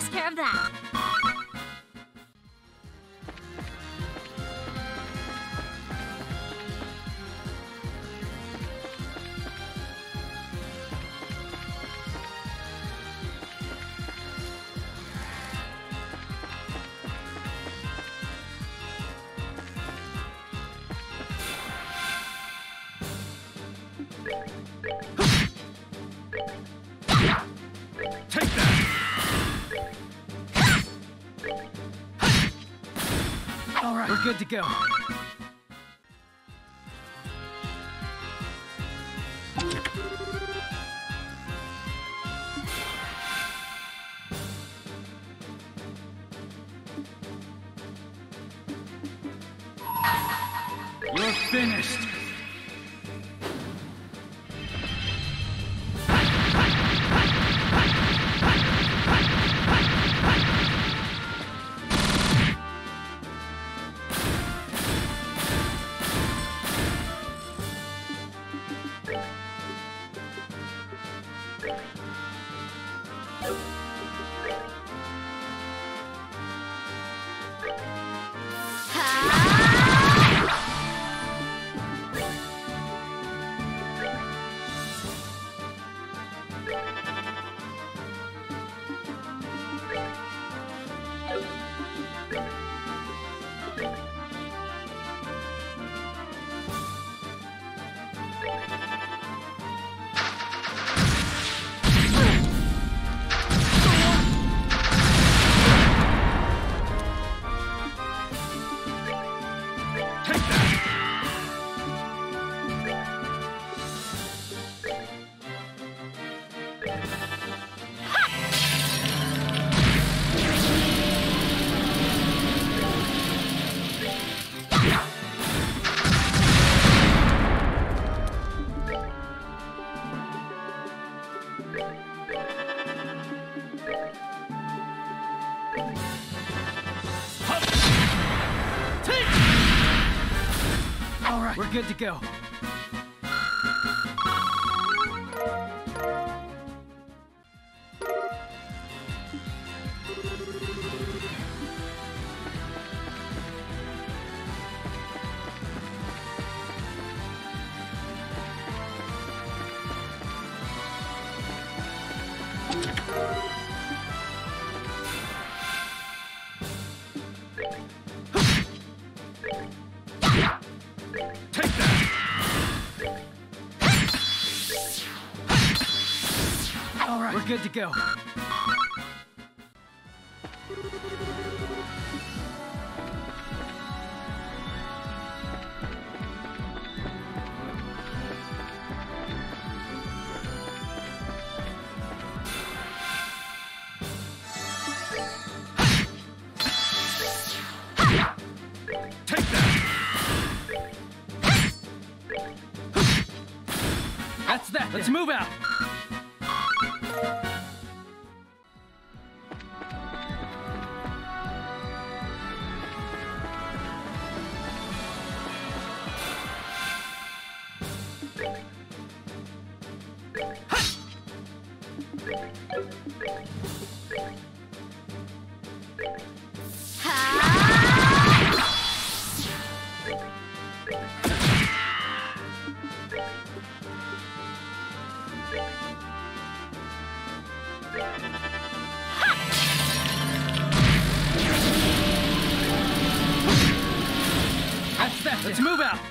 takes care of that. Take that! All right, we're good to go. You're finished. All right, we're good to go. Take that! All right, we're good to go. Take that! That's that. Let's move out. That's that. Let's move out.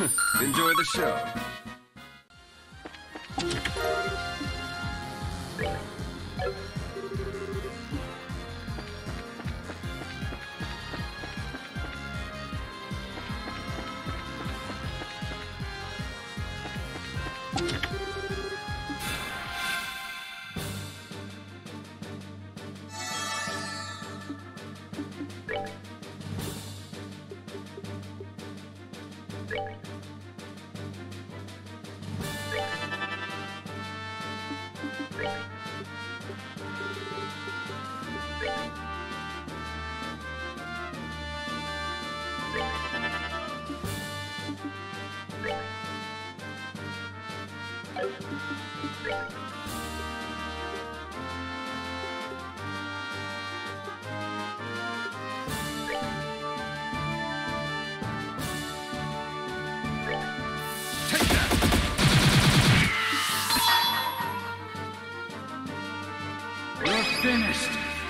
Enjoy the show. Finished.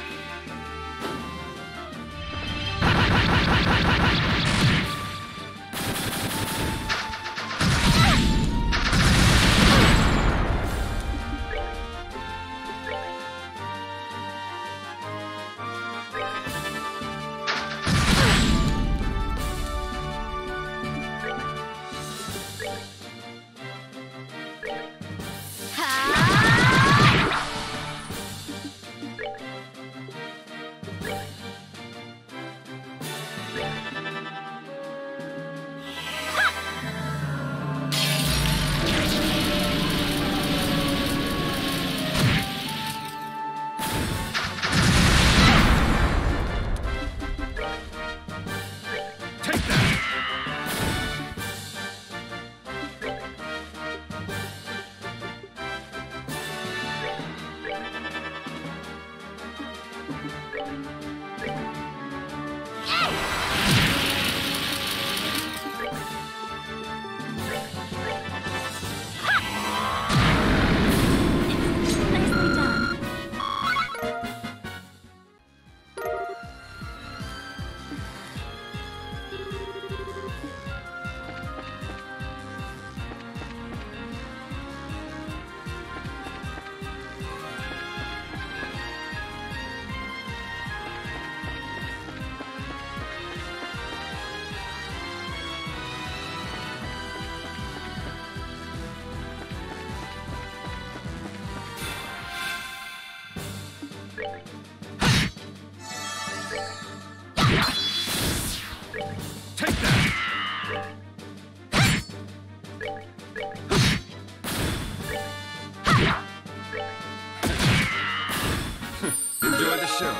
Enjoy the show.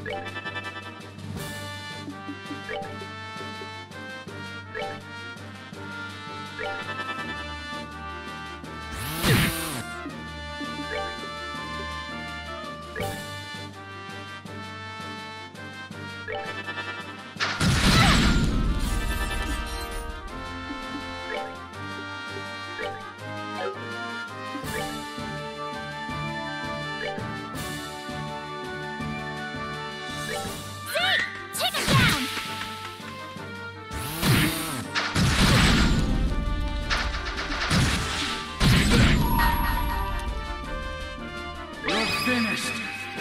Finished.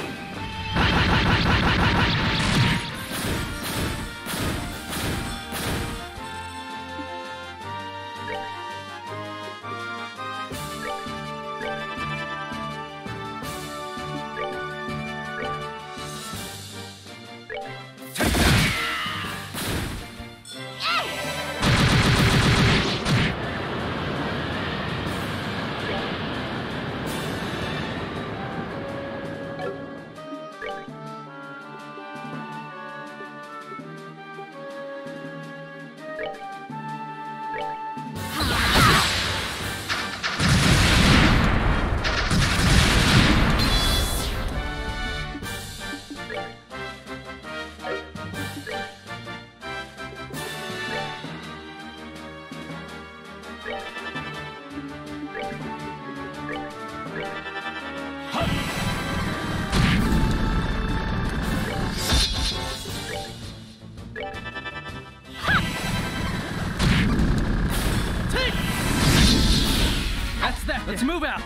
Let's move out!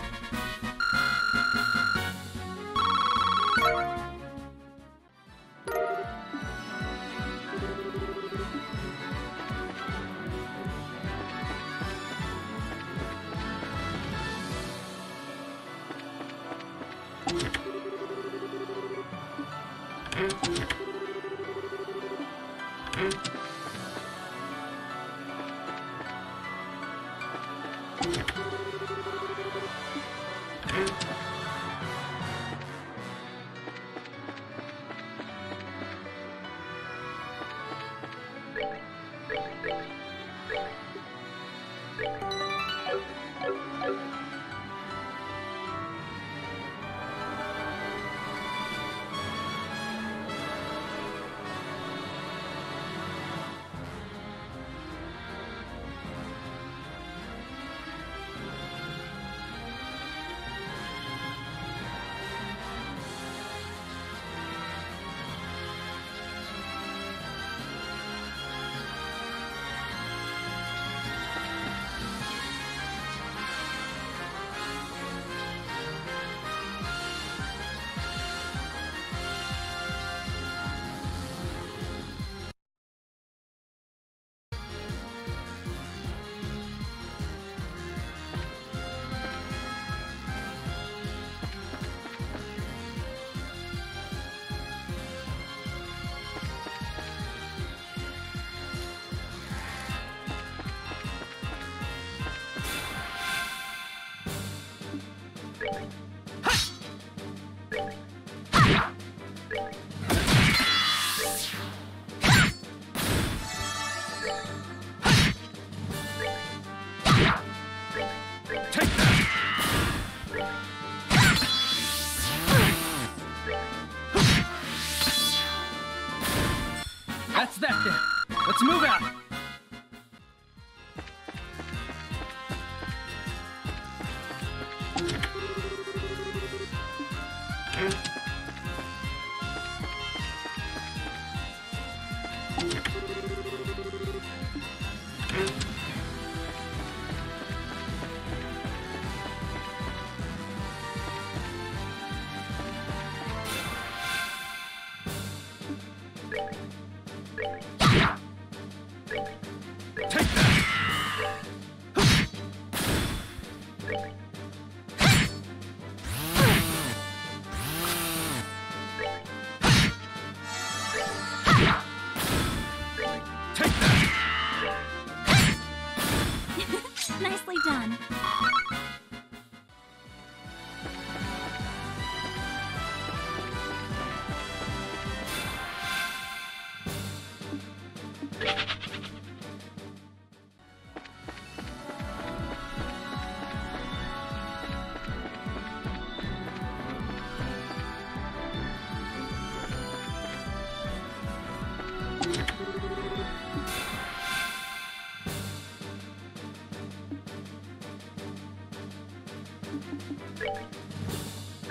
That's that then. Let's move out.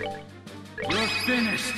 You're finished.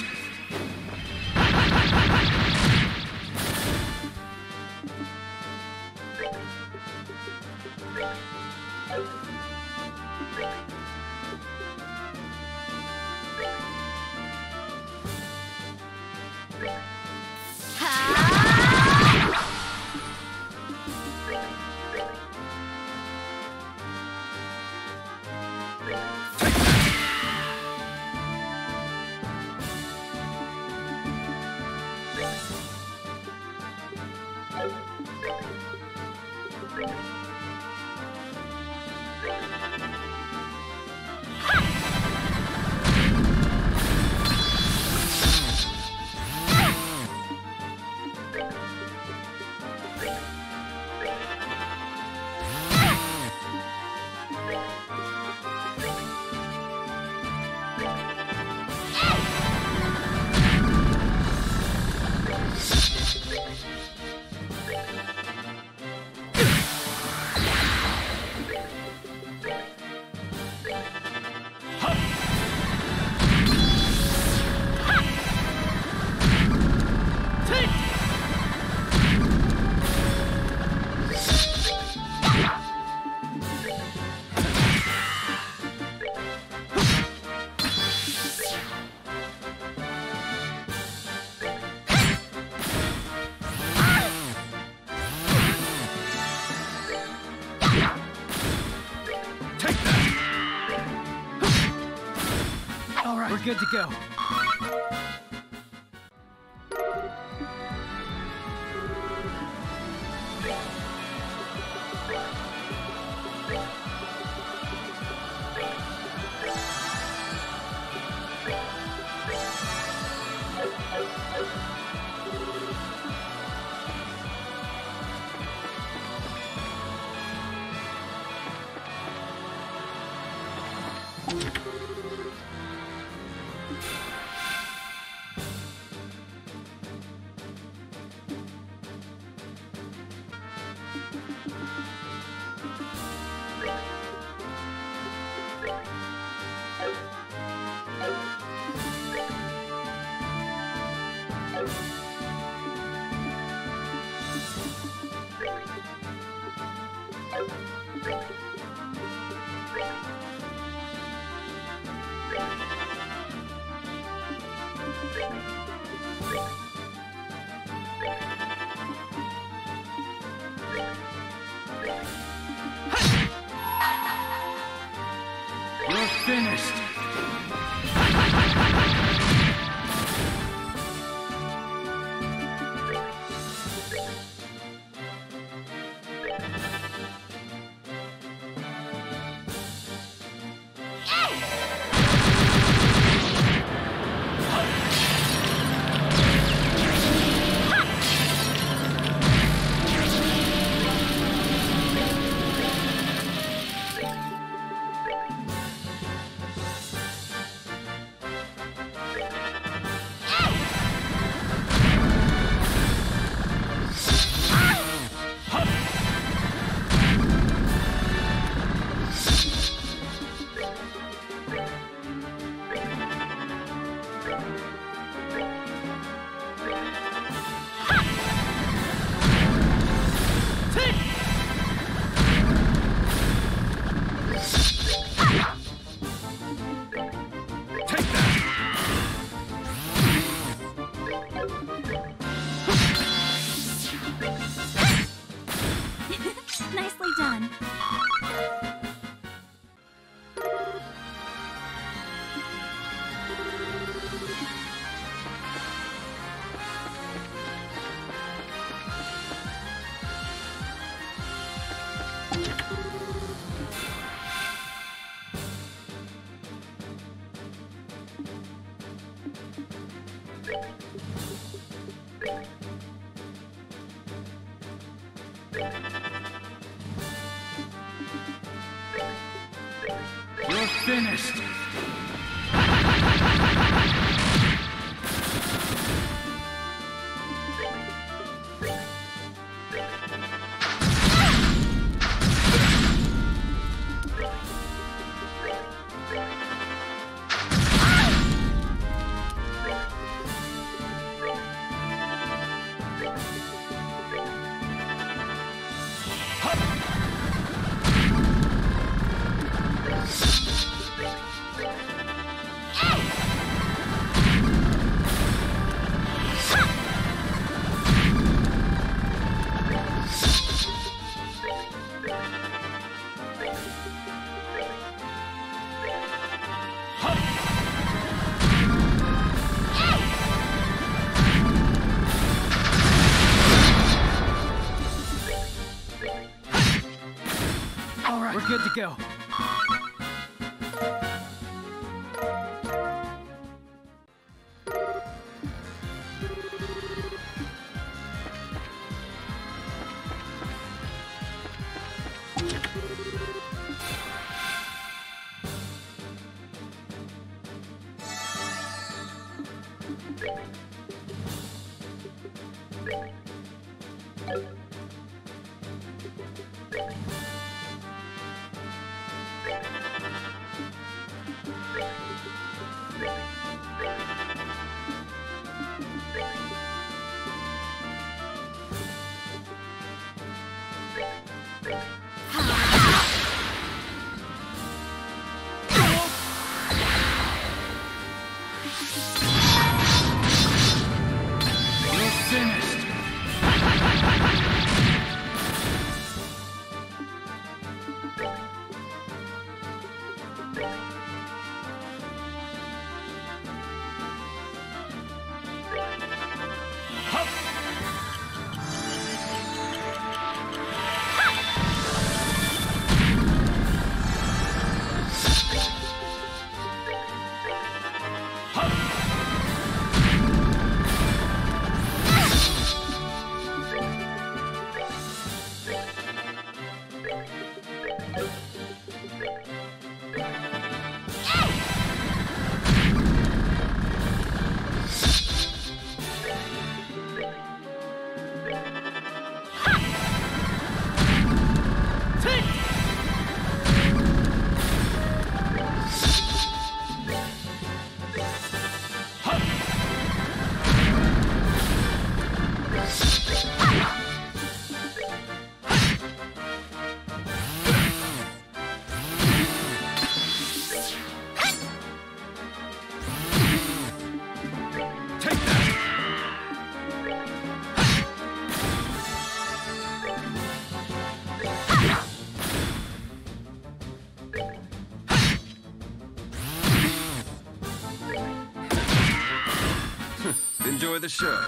We're good to go. You're finished. Nicely done. You're finished. go. Enjoy the show.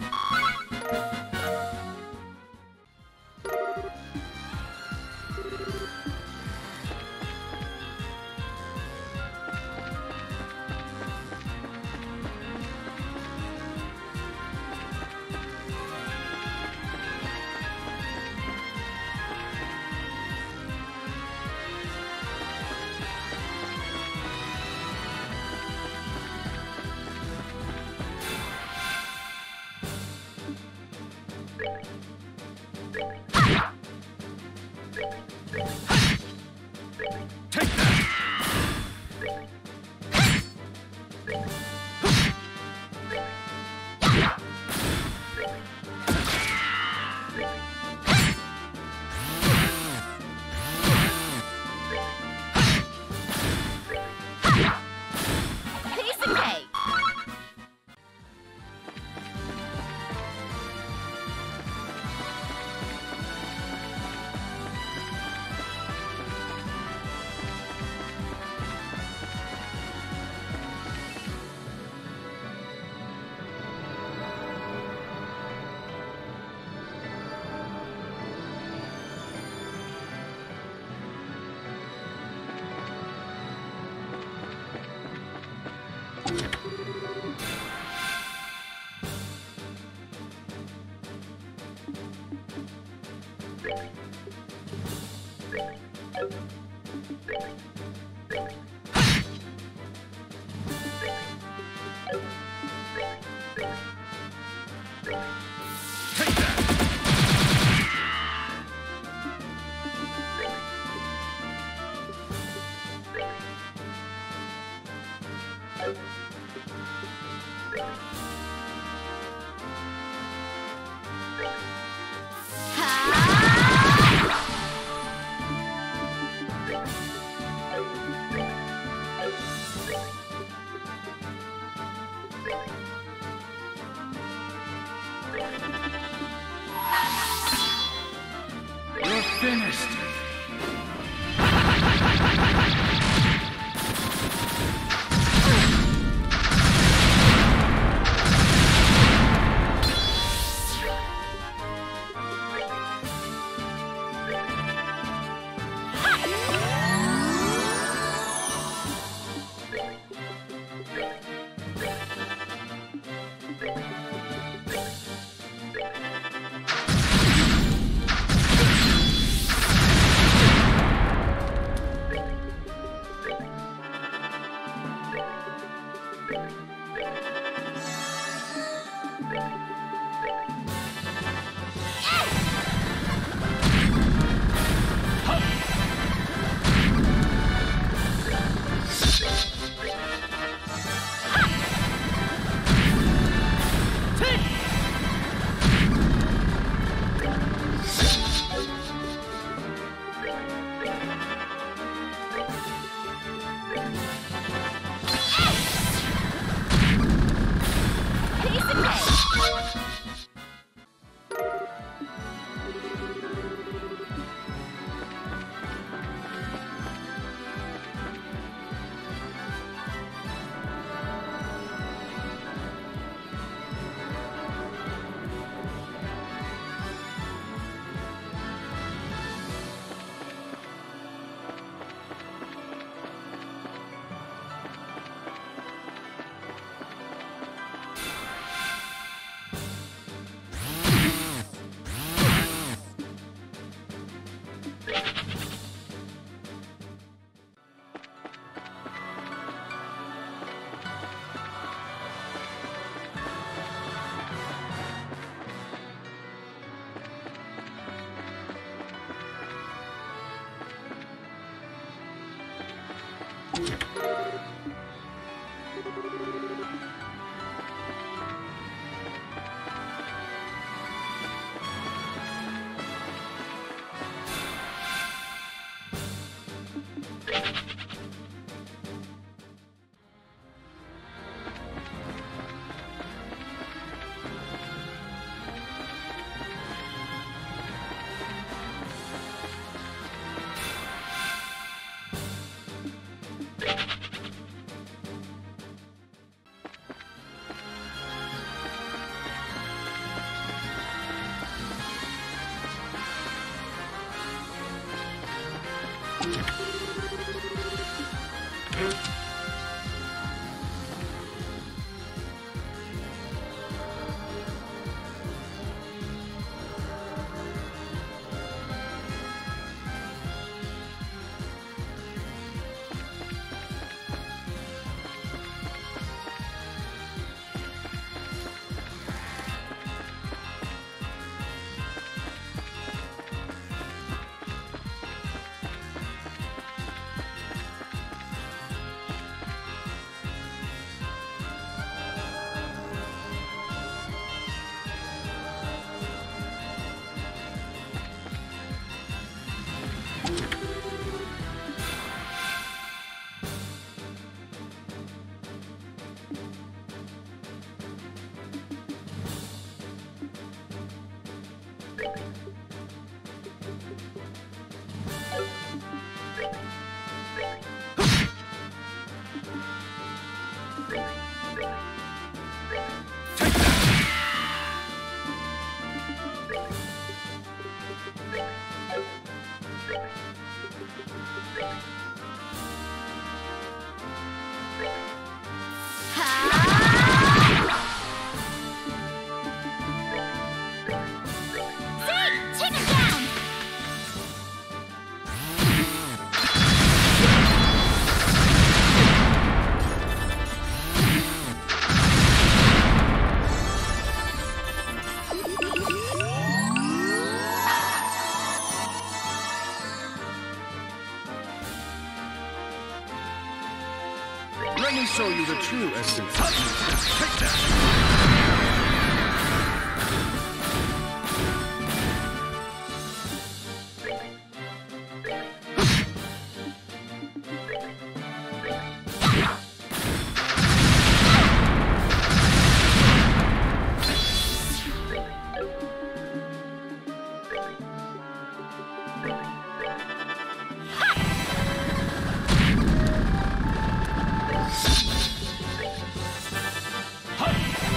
You're finished. Let me show you the true essence. Take that! Huh!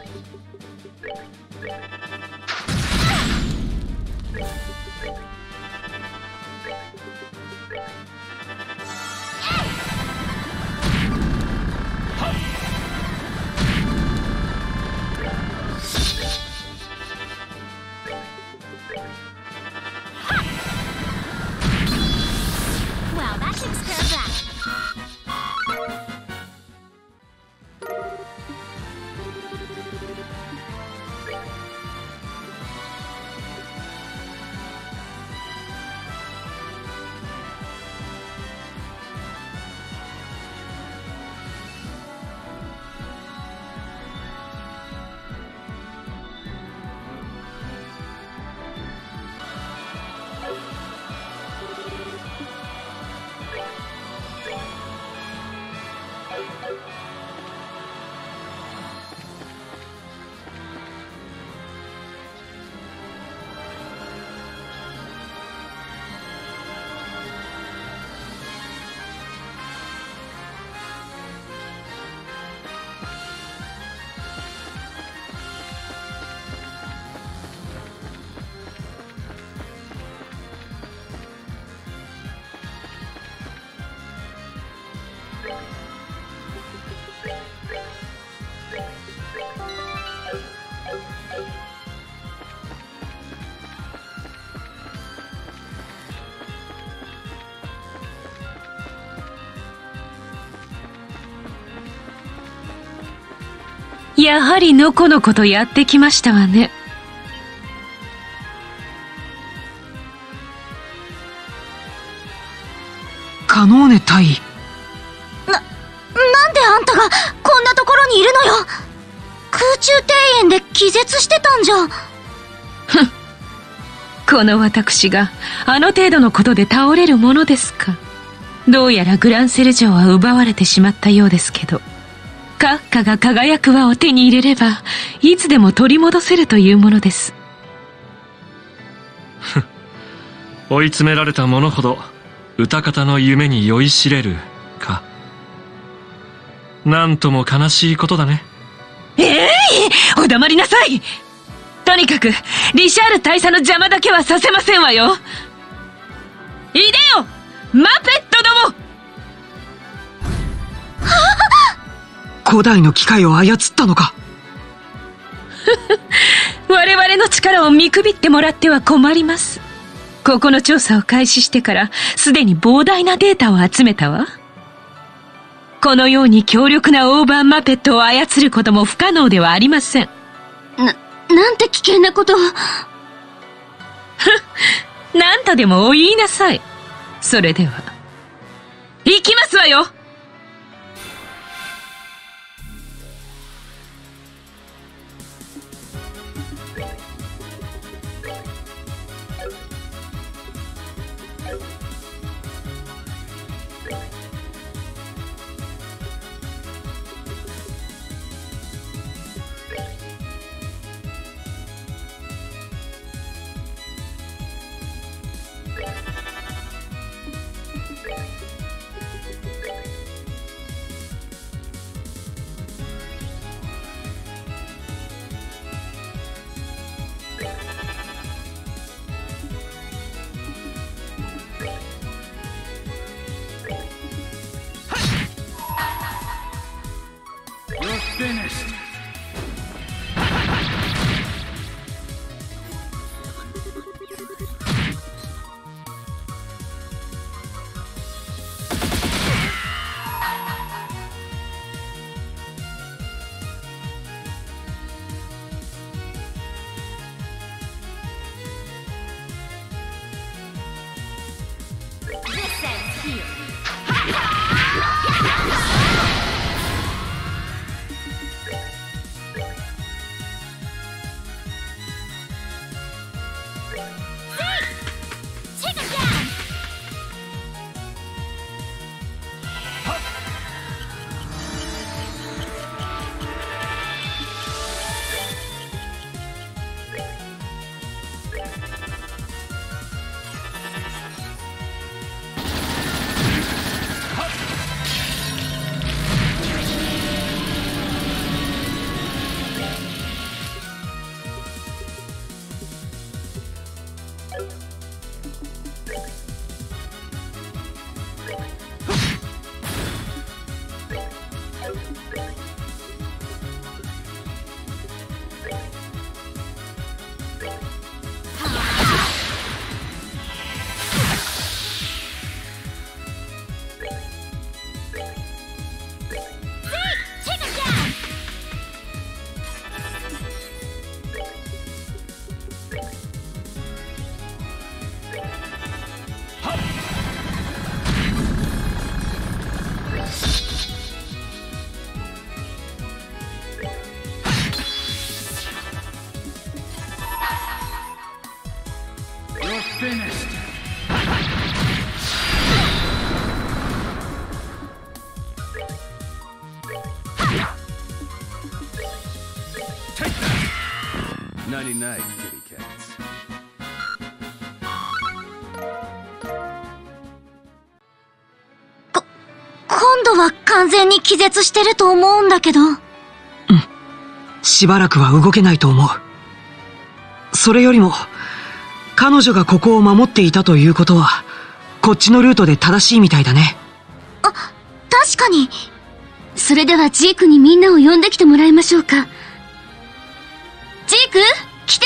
Well, that takes care of that. やはりのこのことやってきましたわね。 カノーネ対なんであんたがこんなところにいるのよ。空中庭園で気絶してたんじゃ。 この私があの程度のことで倒れるものですか。どうやらグランセル城は奪われてしまったようですけど、閣下が輝く輪を手に入れればいつでも取り戻せるというものです。 追い詰められた者ほど歌方の夢に酔いしれるか。なんとも悲しいことだね。 お黙りなさい。とにかくリシャール大佐の邪魔だけはさせませんわよ。いでよマペットども。 古代の機械を操ったのか。 我々の力を見くびってもらっては困ります。ここの調査を開始してからすでに膨大なデータを集めたわ。このように強力なオーバーマペットを操ることも不可能ではありません。 なんて危険なことを。 何とでもお言いなさい。それでは行きますわよ。 finished. Take that! Nighty night, kitty cats. 今度は完全に気絶してると思うんだけど。 しばらくは動けないと思う。それよりも、彼女がここを守っていたということは、こっちのルートで正しいみたいだね。 あ、確かに。それではジークにみんなを呼んできてもらいましょうか。ジーク、来て。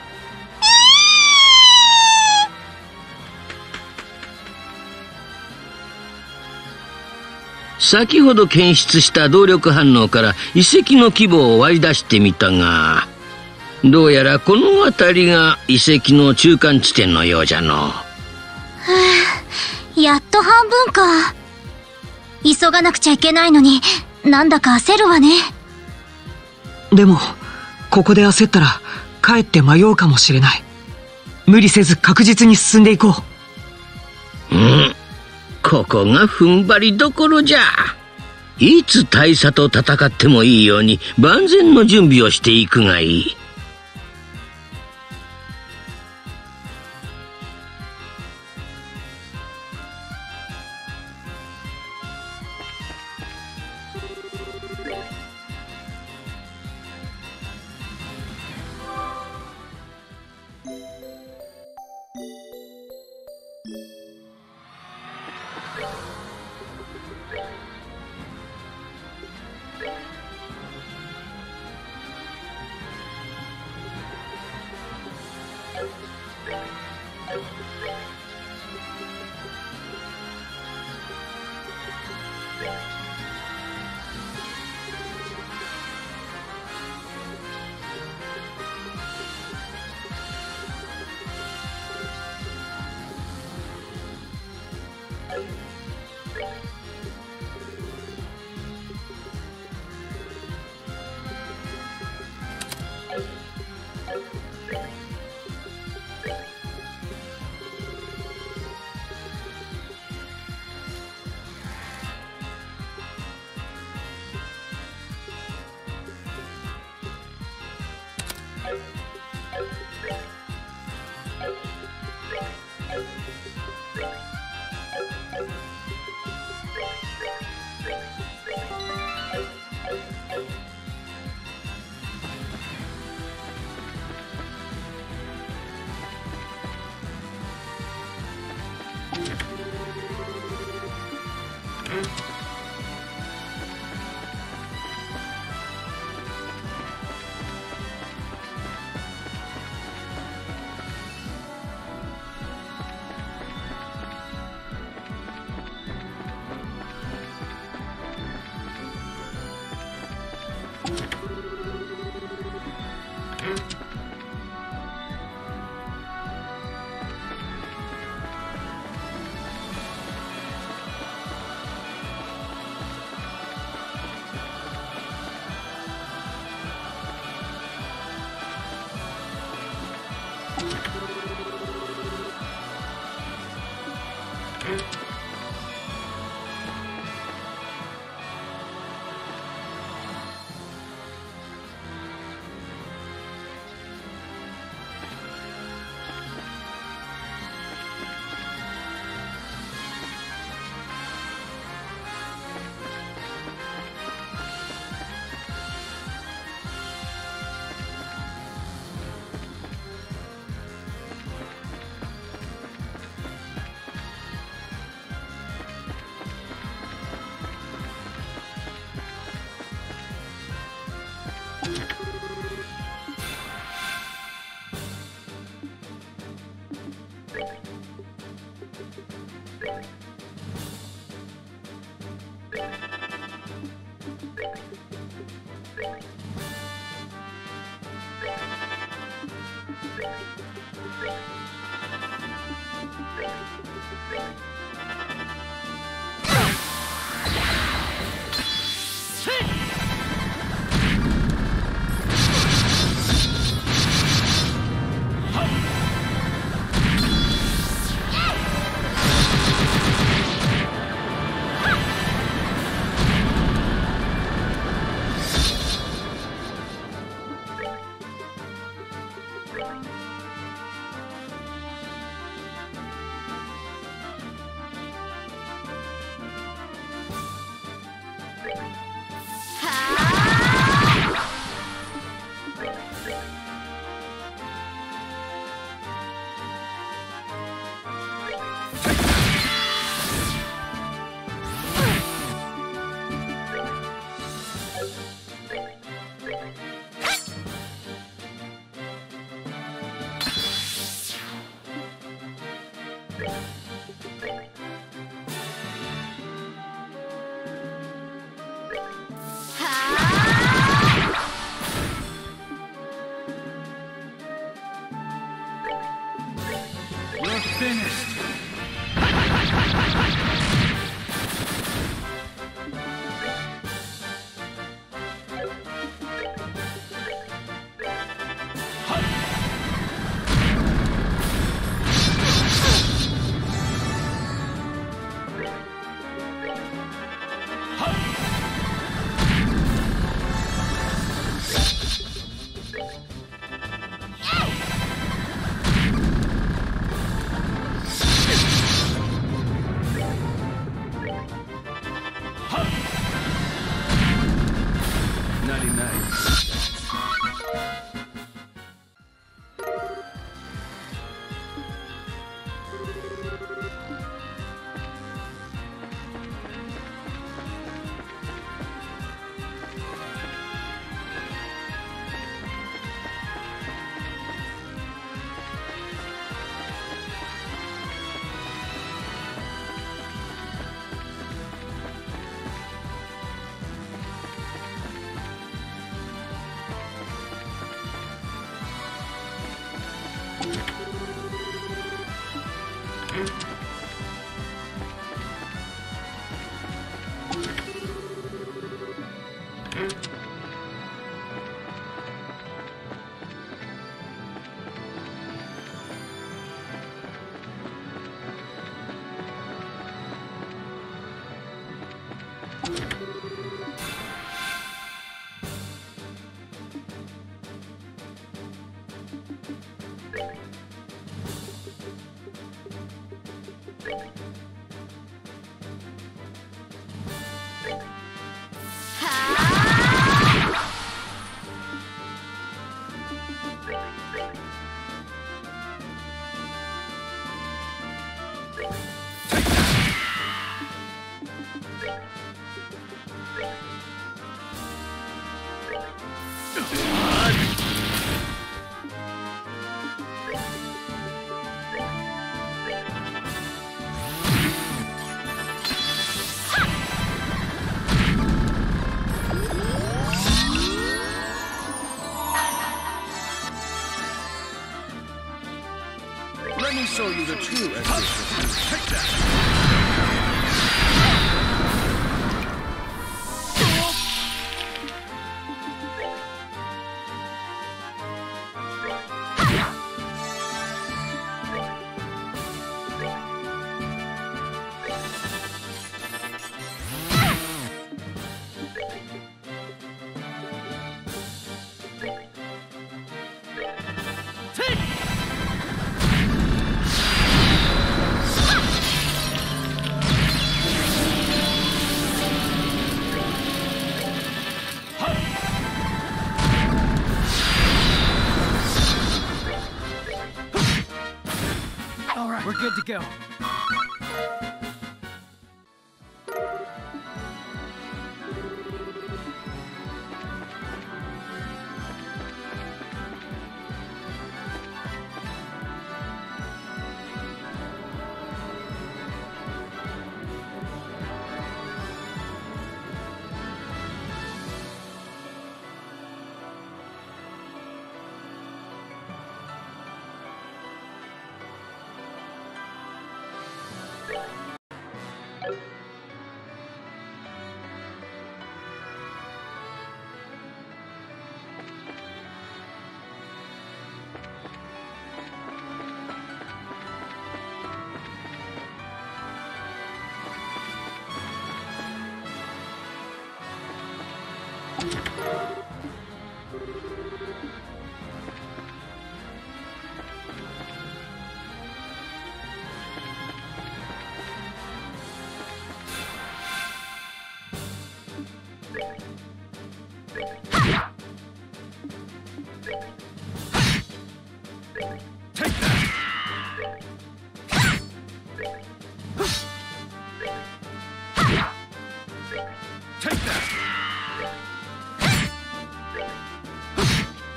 先ほど検出した動力反応から遺跡の規模を割り出してみたが、どうやらこの辺りが遺跡の中間地点のようじゃの。 やっと半分か。急がなくちゃいけないのに、なんだか焦るわね。 でも、ここで焦ったら、かえって迷うかもしれない。無理せず確実に進んでいこう。 ここが踏ん張りどころじゃ。いつ大佐と戦ってもいいように万全の準備をしていくがいい。 You're finished. Let me show you the true essence. Take that! All right, we're good to go.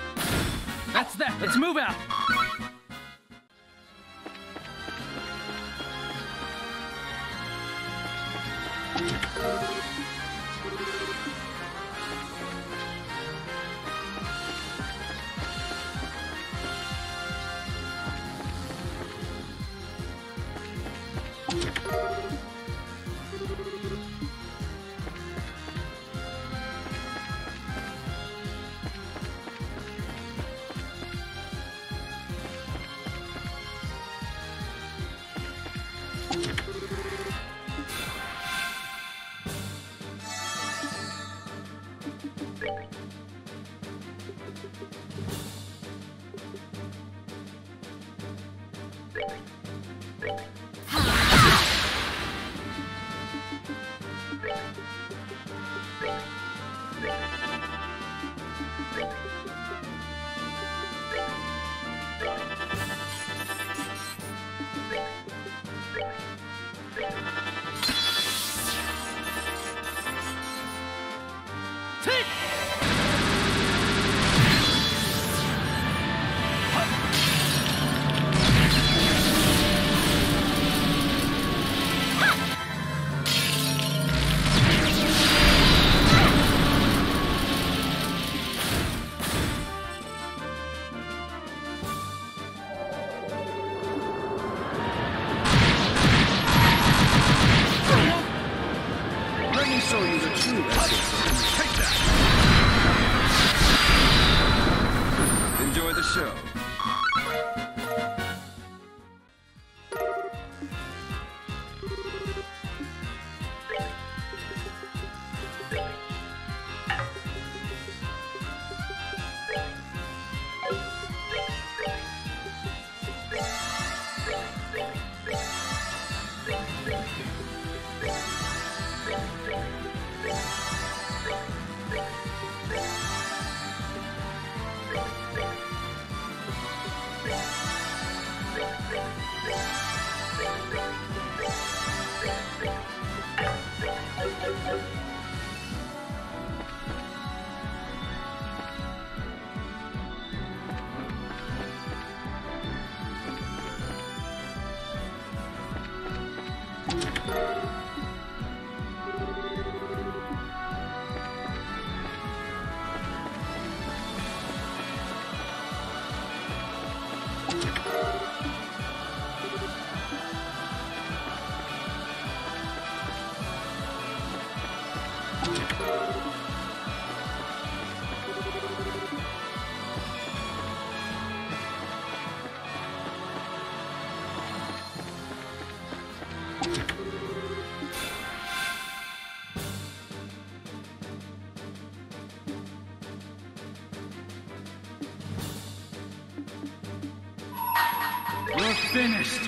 That's that. Let's move out. Let me show you the true essence. Take that! Enjoy the show. You're finished.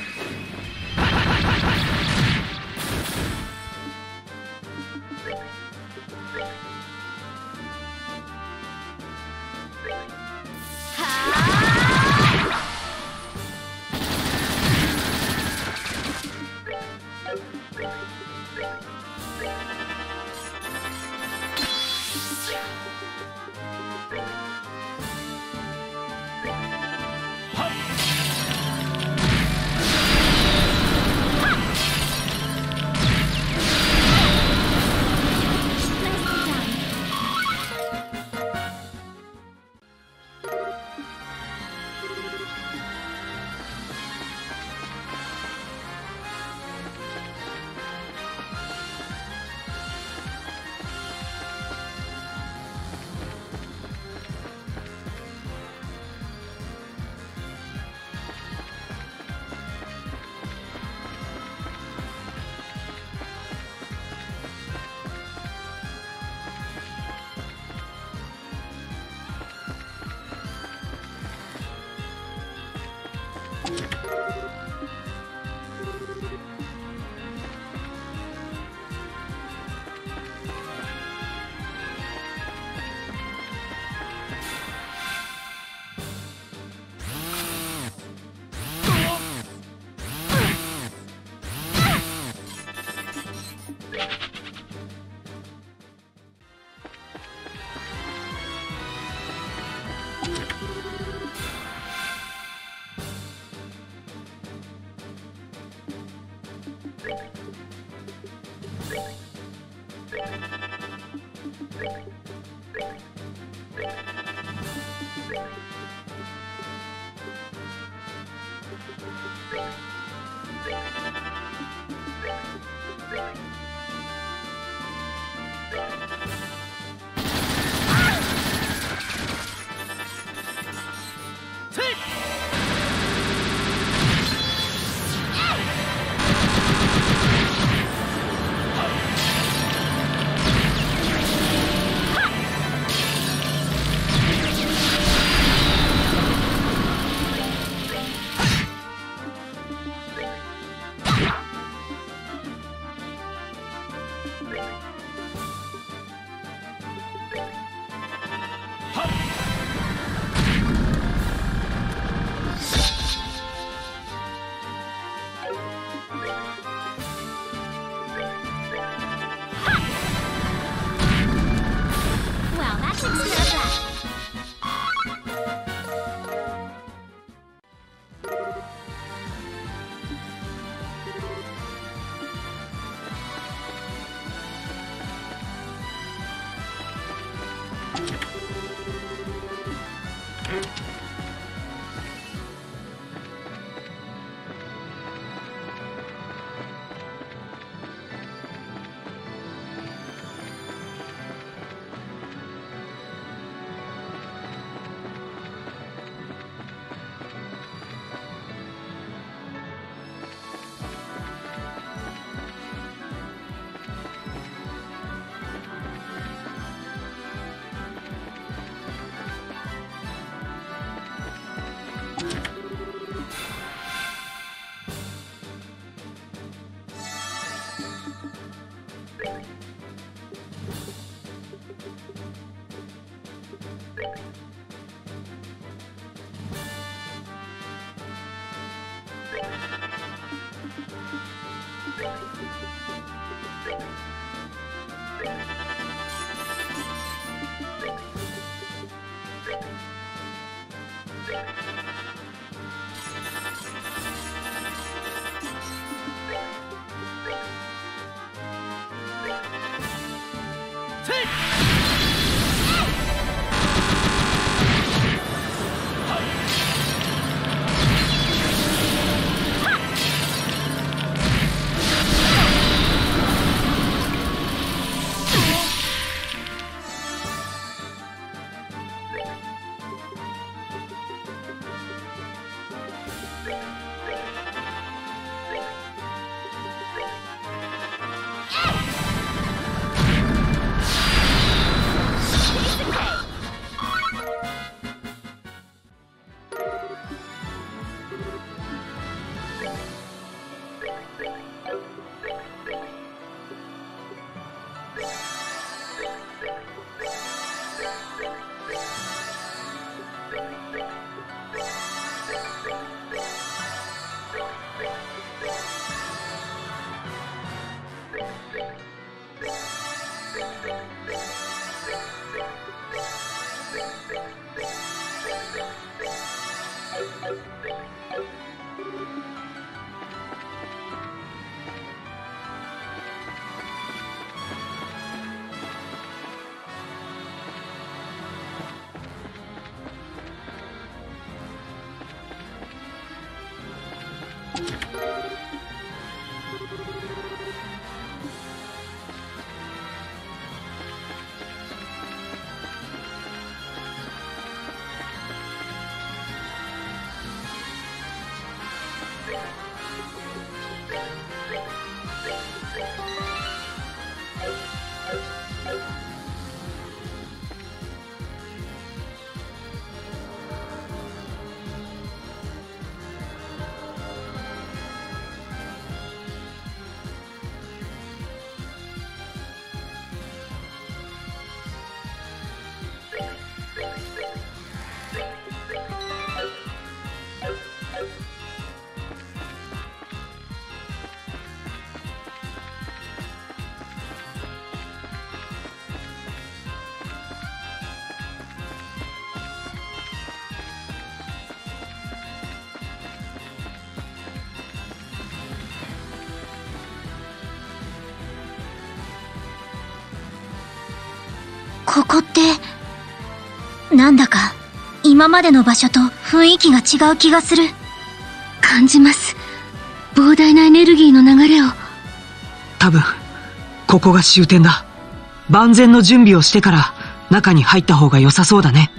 ここってなんだか今までの場所と雰囲気が違う気がする。感じます、膨大なエネルギーの流れを。 多分ここが終点だ。万全の準備をしてから中に入った方が良さそうだね。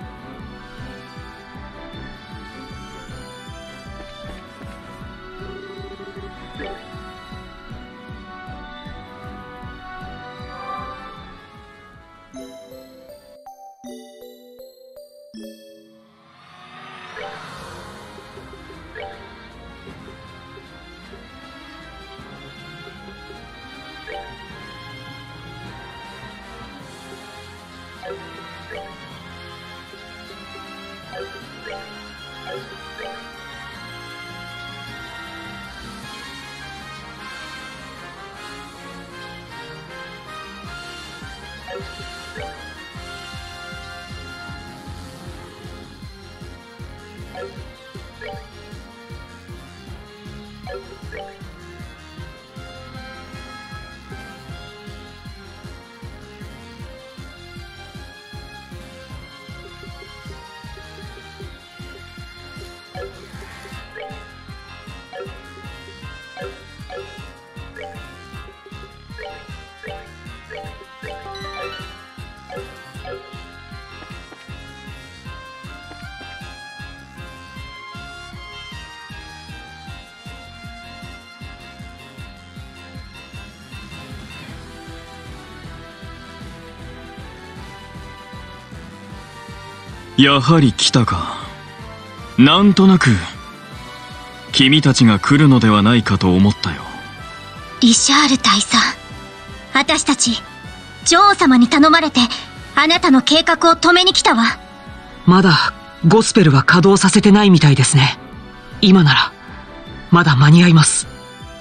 やはり来たか。なんとなく君たちが来るのではないかと思ったよ。 リシャール大佐、私たち女王様に頼まれてあなたの計画を止めに来たわ。 まだゴスペルは稼働させてないみたいですね。今ならまだ間に合います。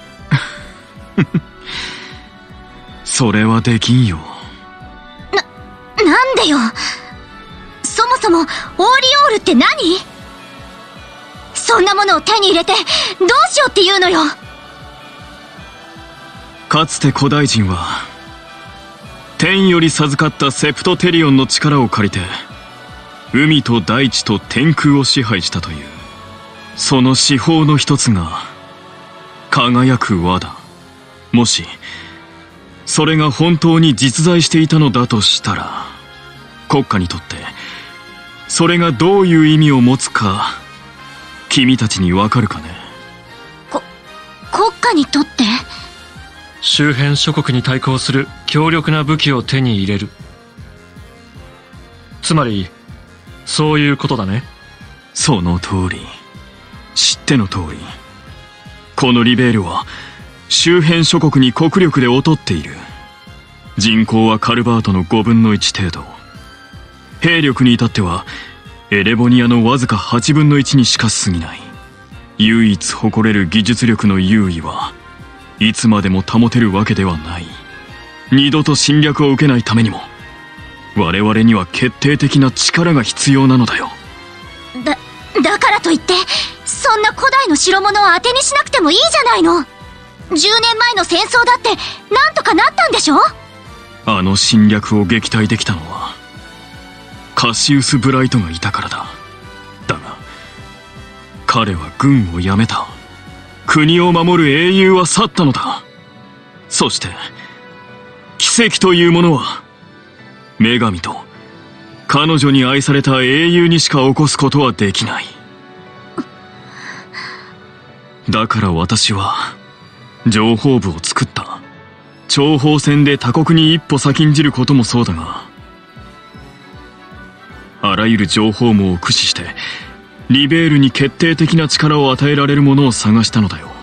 それはできんよ。 なんでよ。そもそもオーリオールって何？ そんなものを手に入れてどうしようっていうのよ。 かつて古代人は天より授かったセプトテリオンの力を借りて海と大地と天空を支配したという。その至宝の一つが輝く輪だ。もしそれが本当に実在していたのだとしたら、国家にとってそれがどういう意味を持つか君たちにわかるかね。 国家にとって？ 周辺諸国に対抗する強力な武器を手に入れる。つまりそういうことだね。 その通り。知っての通り、このリベールは周辺諸国に国力で劣っている。人口はカルバートの5分の1程度。兵力に至ってはエレボニアのわずか8分の1にしか過ぎない。唯一誇れる技術力の優位はいつまでも保てるわけではない。二度と侵略を受けないためにも我々には決定的な力が必要なのだよ。 だからといってそんな古代の代物を当てにしなくてもいいじゃないの。10年前の戦争だってなんとかなったんでしょ。 あの侵略を撃退できたのはカシウス・ブライトがいたからだ。だが彼は軍を辞めた。国を守る英雄は去ったのだ。そして奇跡というものは女神と彼女に愛された英雄にしか起こすことはできない。だから私は情報部を作った。諜報戦で他国に一歩先んじることもそうだが、あらゆる情報網を駆使してリベールに決定的な力を与えられるものを探したのだよ。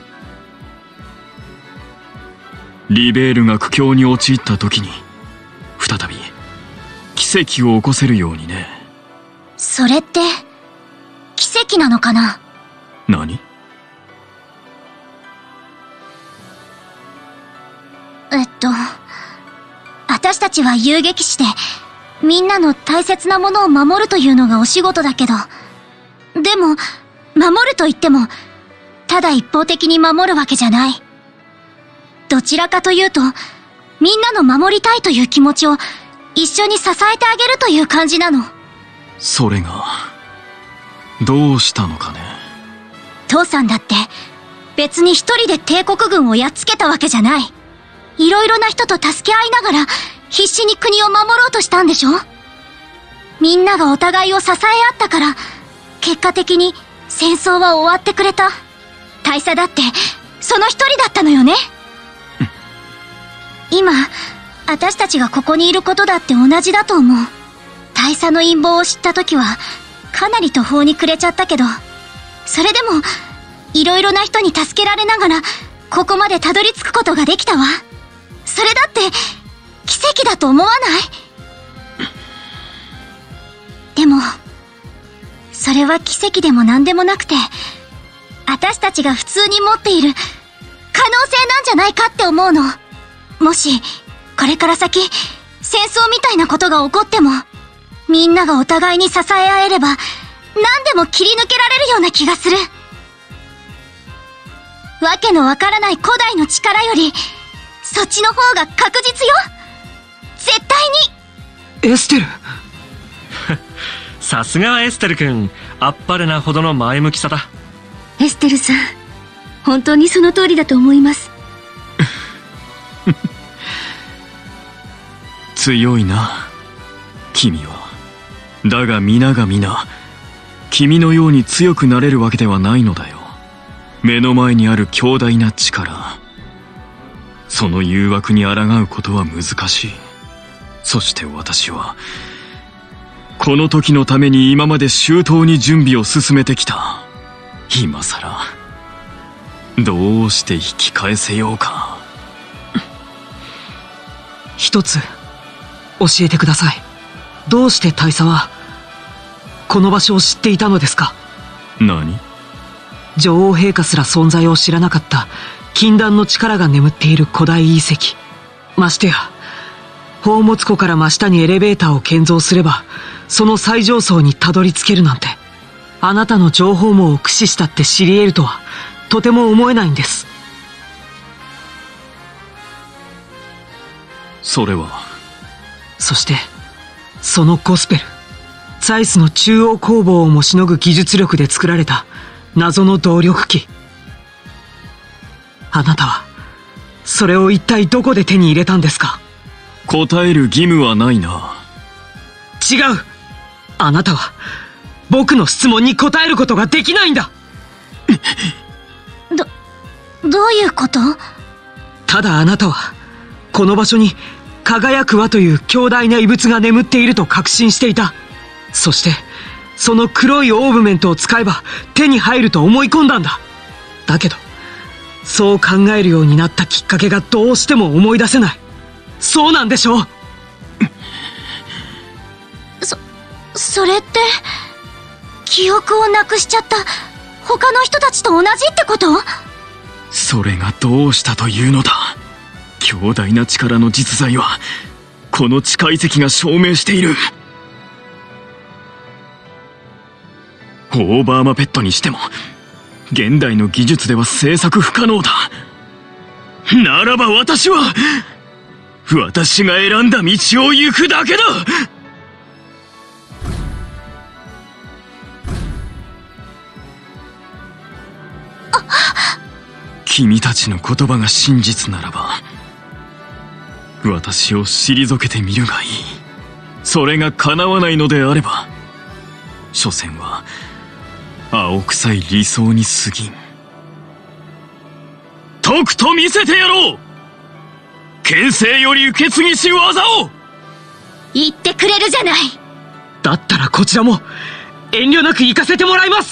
リベールが苦境に陥った時に再び奇跡を起こせるようにね。 それって奇跡なのかな。 何？ 私たちは遊撃士でみんなの大切なものを守るというのがお仕事だけど、でも守ると言ってもただ一方的に守るわけじゃない。どちらかというとみんなの守りたいという気持ちを一緒に支えてあげるという感じなの。 それがどうしたのかね。 父さんだって別に一人で帝国軍をやっつけたわけじゃない。いろいろな人と助け合いながら必死に国を守ろうとしたんでしょ。みんながお互いを支え合ったから結果的に戦争は終わってくれた。大佐だってその一人だったのよね。今私たちがここにいることだって同じだと思う。大佐の陰謀を知った時はかなり途方に暮れちゃったけど、それでもいろいろな人に助けられながらここまでたどり着くことができたわ。それだって奇跡だと思わない？でもそれは奇跡でも何でもなくて、私たちが普通に持っている可能性なんじゃないかって思うの。もしこれから先戦争みたいなことが起こってもみんながお互いに支え合えれば何でも切り抜けられるような気がする。わけのわからない古代の力よりそっちの方が確実よ。絶対に。 エステルさすがはエステル君、あっぱれなほどの前向きさだ。 エステルさん、本当にその通りだと思います。 強いな君は。だが皆が皆君のように強くなれるわけではないのだよ。目の前にある強大な力、その誘惑に抗うことは難しい。そして私はこの時のために今まで周到に準備を進めてきた。今さらどうして引き返せようか。 一つ教えてください。どうして大佐はこの場所を知っていたのですか？ 何？ 女王陛下すら存在を知らなかった禁断の力が眠っている古代遺跡、ましてや宝物庫から真下にエレベーターを建造すればその最上層にたどり着けるなんてあなたの情報網を駆使したって知り得るとはとても思えないんです。 それは。 そしてそのゴスペル、ザイスの中央工房をもしのぐ技術力で作られた謎の動力機。あなたはそれを一体どこで手に入れたんですか？ 答える義務はないな。 違う。あなたは僕の質問に答えることができないんだ。 どういうこと？ ただあなたはこの場所に輝く輪という強大な異物が眠っていると確信していた。そしてその黒いオーブメントを使えば手に入ると思い込んだんだ。だけどそう考えるようになったきっかけがどうしても思い出せない。そうなんでしょう？ それって記憶をなくしちゃった他の人たちと同じってこと？ それがどうしたというのだ。強大な力の実在はこの地下遺跡が証明している。オーバーマペットにしても現代の技術では制作不可能だ。ならば私が選んだ道を行くだけだ。君たちの言葉が真実ならば私を退けてみるがいい。それが叶わないのであれば所詮は青臭い理想に過ぎん。とくと見せてやろう。剣聖より受け継ぎし技を。 言ってくれるじゃない。 だったらこちらも遠慮なく行かせてもらいます。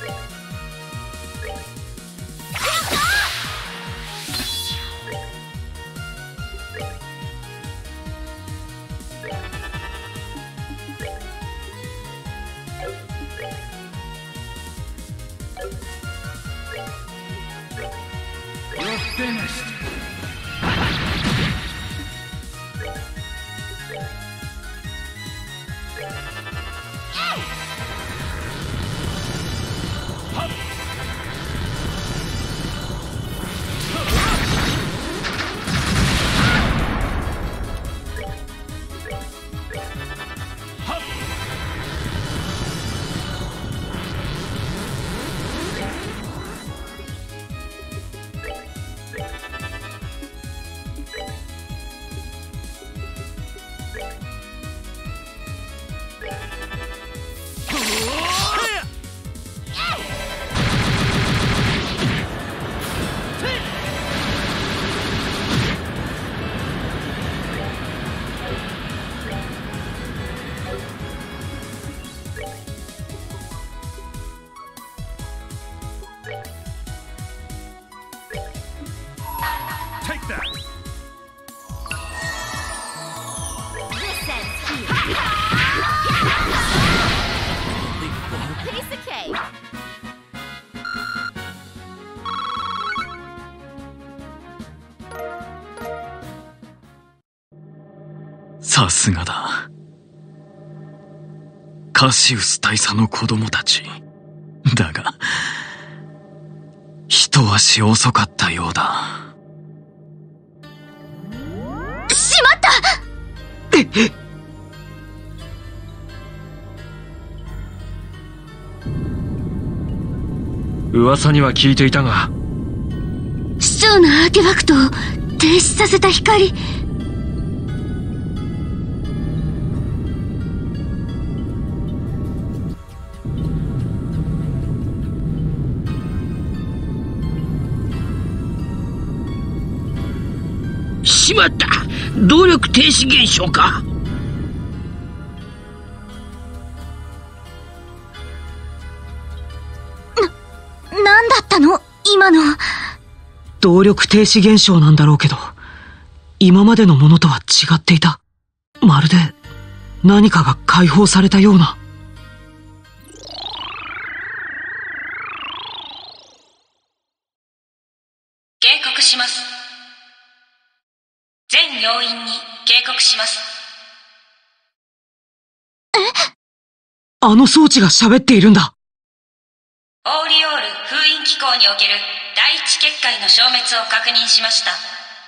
You're finished. Take that! Piece of cake. さすがだ。カシウス大佐の子供たち。だが、一足遅かったようだ。 しまった！ 噂には聞いていたが、 市長のアーティファクトを停止させた光。 しまった！動力停止現象か？ なんだったの今の。 動力停止現象なんだろうけど、今までのものとは違っていた。まるで何かが解放されたような。 警告します。全要員に警告します。 あの装置が喋っているんだ。 オーリオール封印機構における第一結界の消滅を確認しました。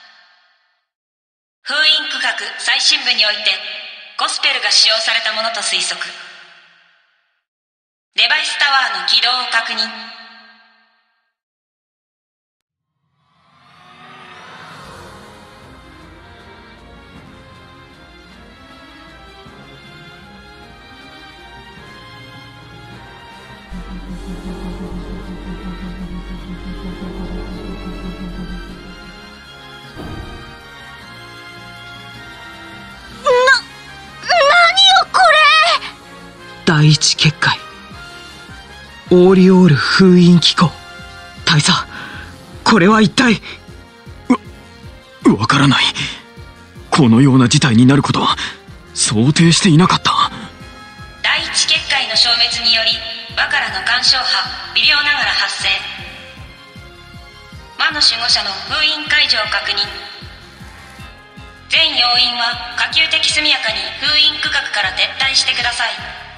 封印区画最深部においてゴスペルが使用されたものと推測。デバイスタワーの起動を確認。 第一結界、オーリオール封印機構。大佐、これは一体。 わからない。このような事態になることは想定していなかった。 第一結界の消滅により魔からの干渉波微量ながら発生。魔の守護者の封印解除を確認。全要員は可及的速やかに封印区画から撤退してください。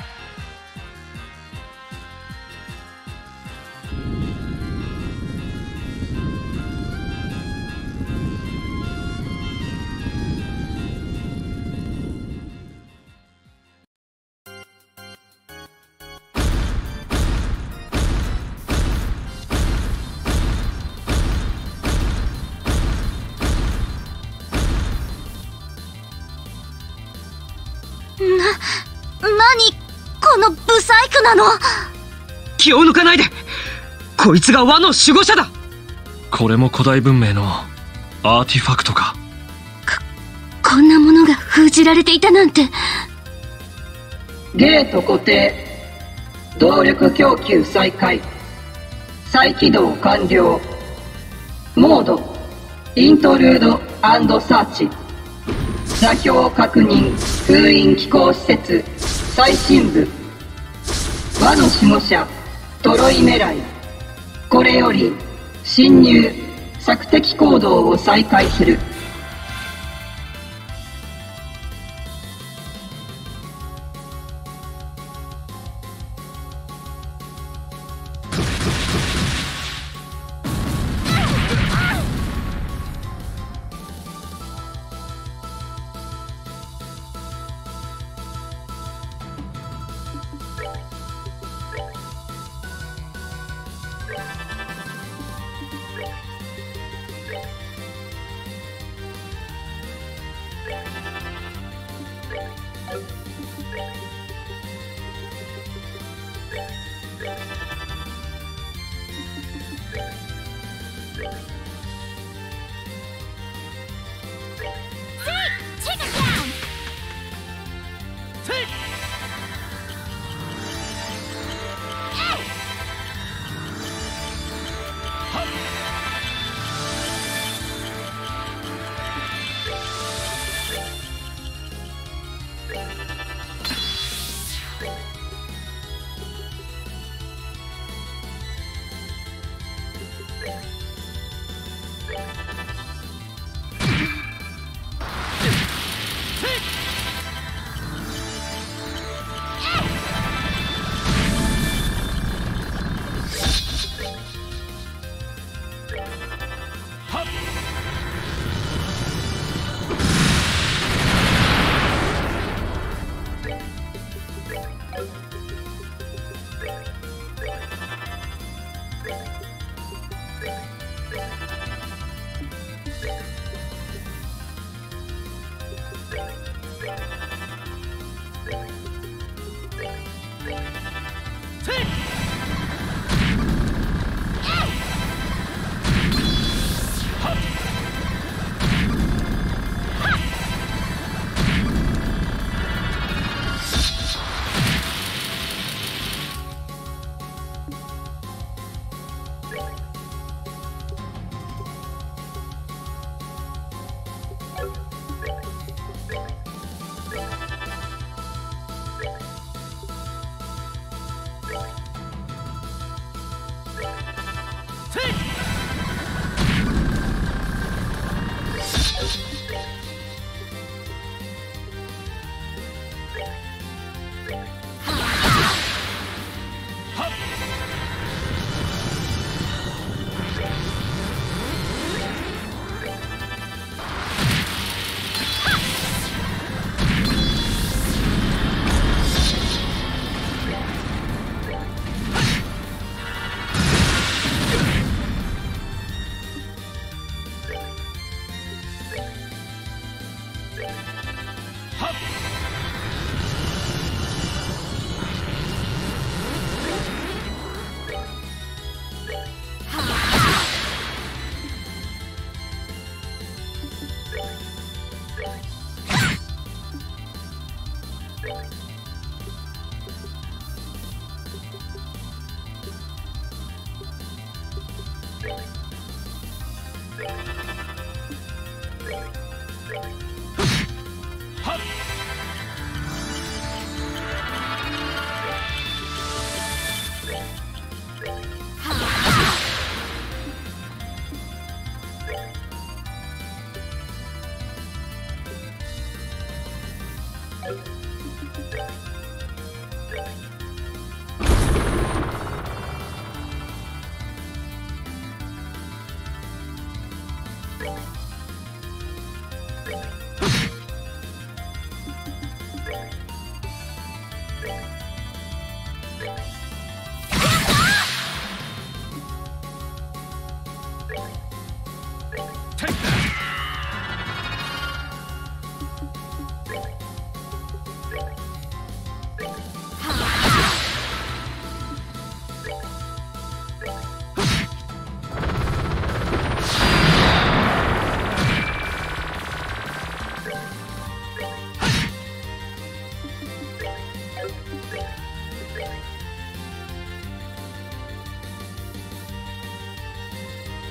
何このブサイクなの。 気を抜かないで。こいつが和の守護者だ。 これも古代文明のアーティファクトか。 こんなものが封じられていたなんて。 ゲート固定。 動力供給再開。再起動完了。モードイントルード&サーチ。座標確認。封印機構施設最深部。和の守護者トロイメライ。これより侵入索敵行動を再開する。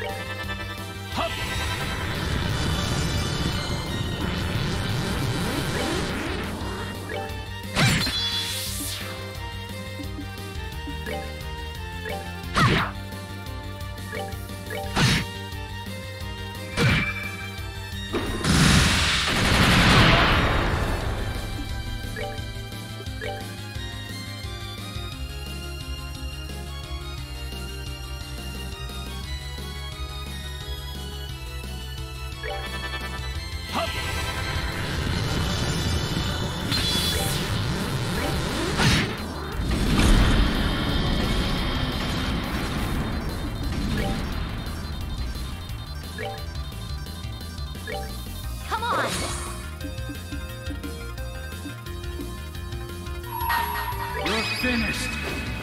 Finished.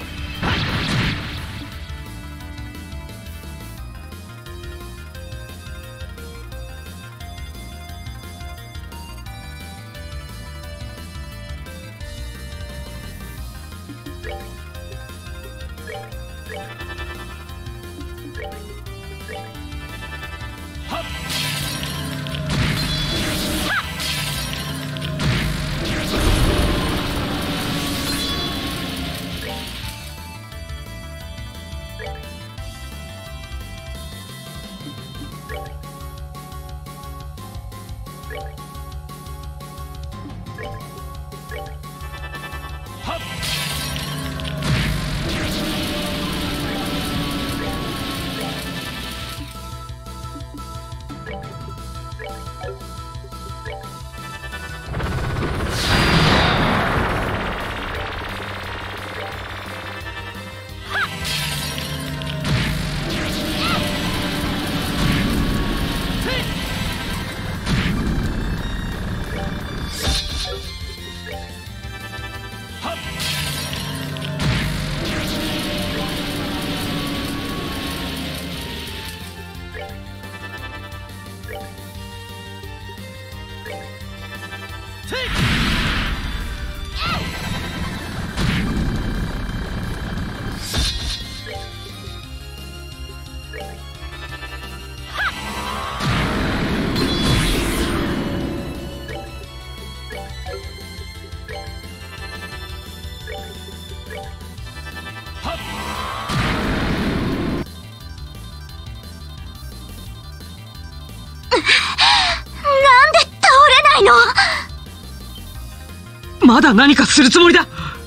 まだ何かするつもりだ。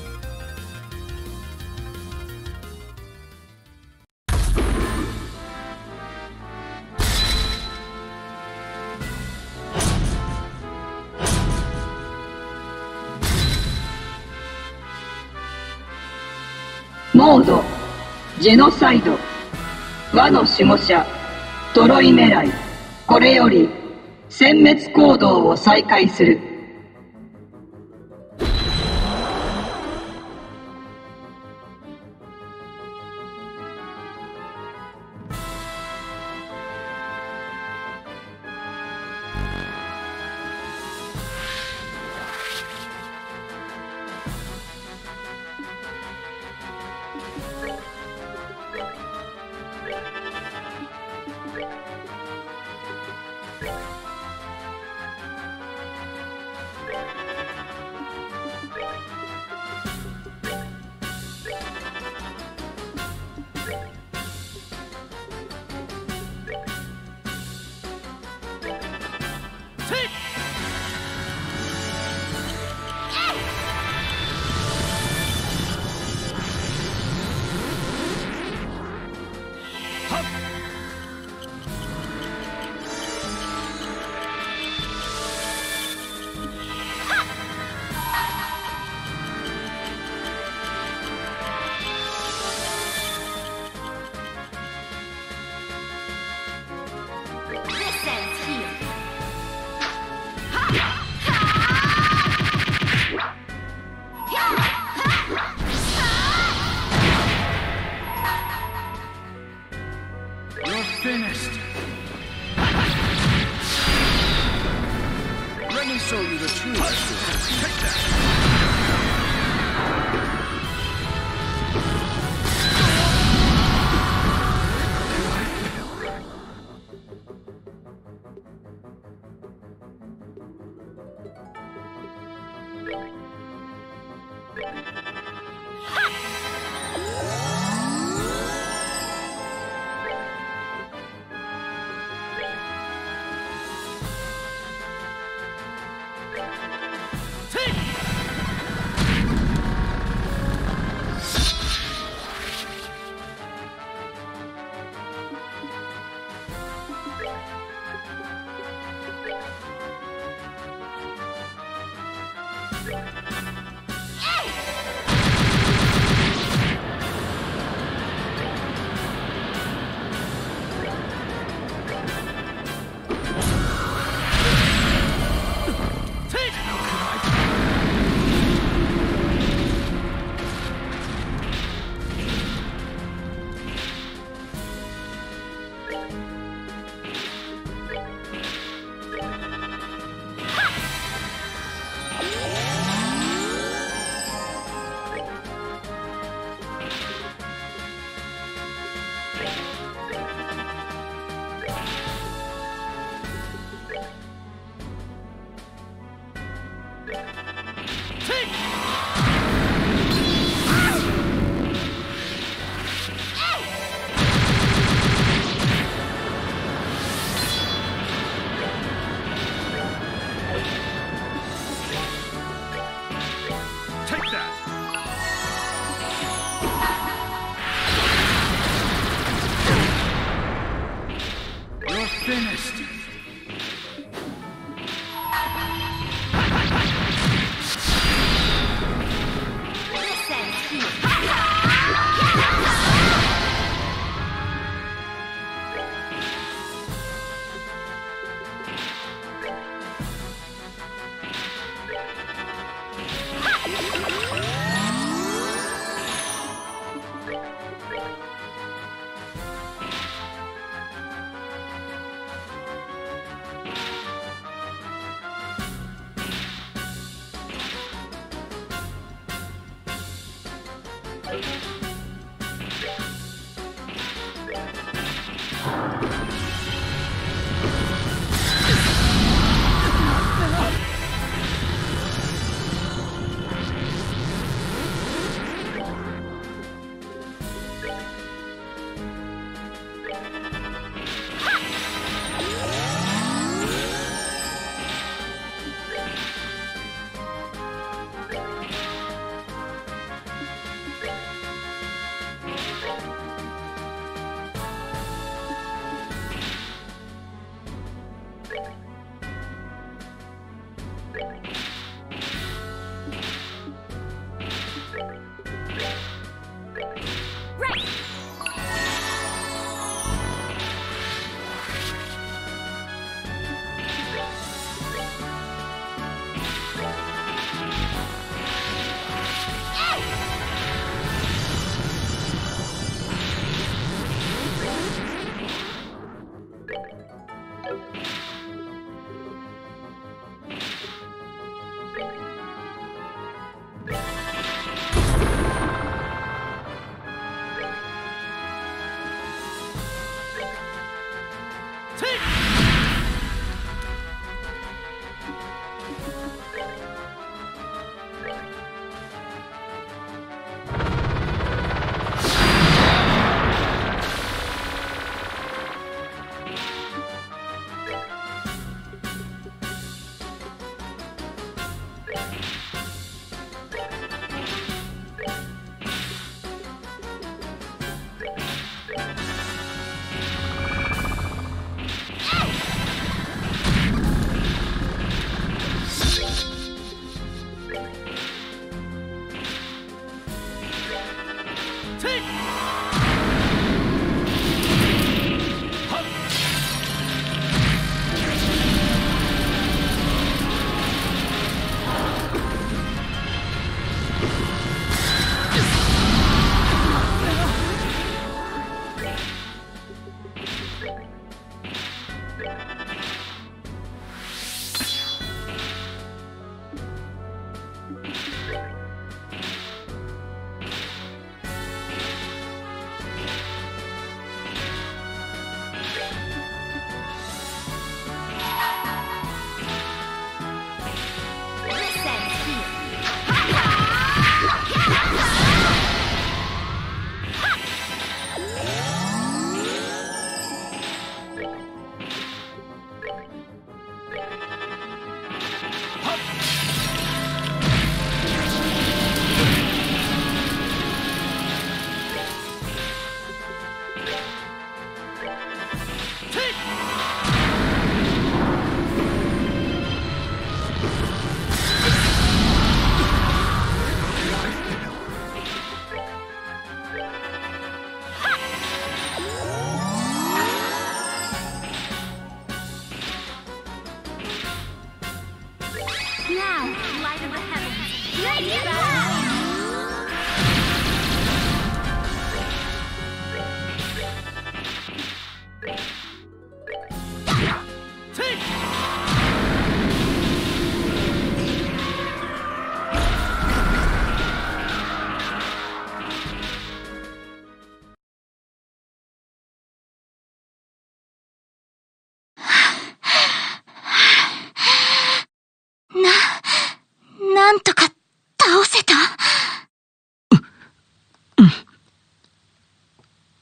モードジェノサイド和の守護者トロイメライ、これより殲滅行動を再開する。 Finished. Let me show you the true essence. Take that.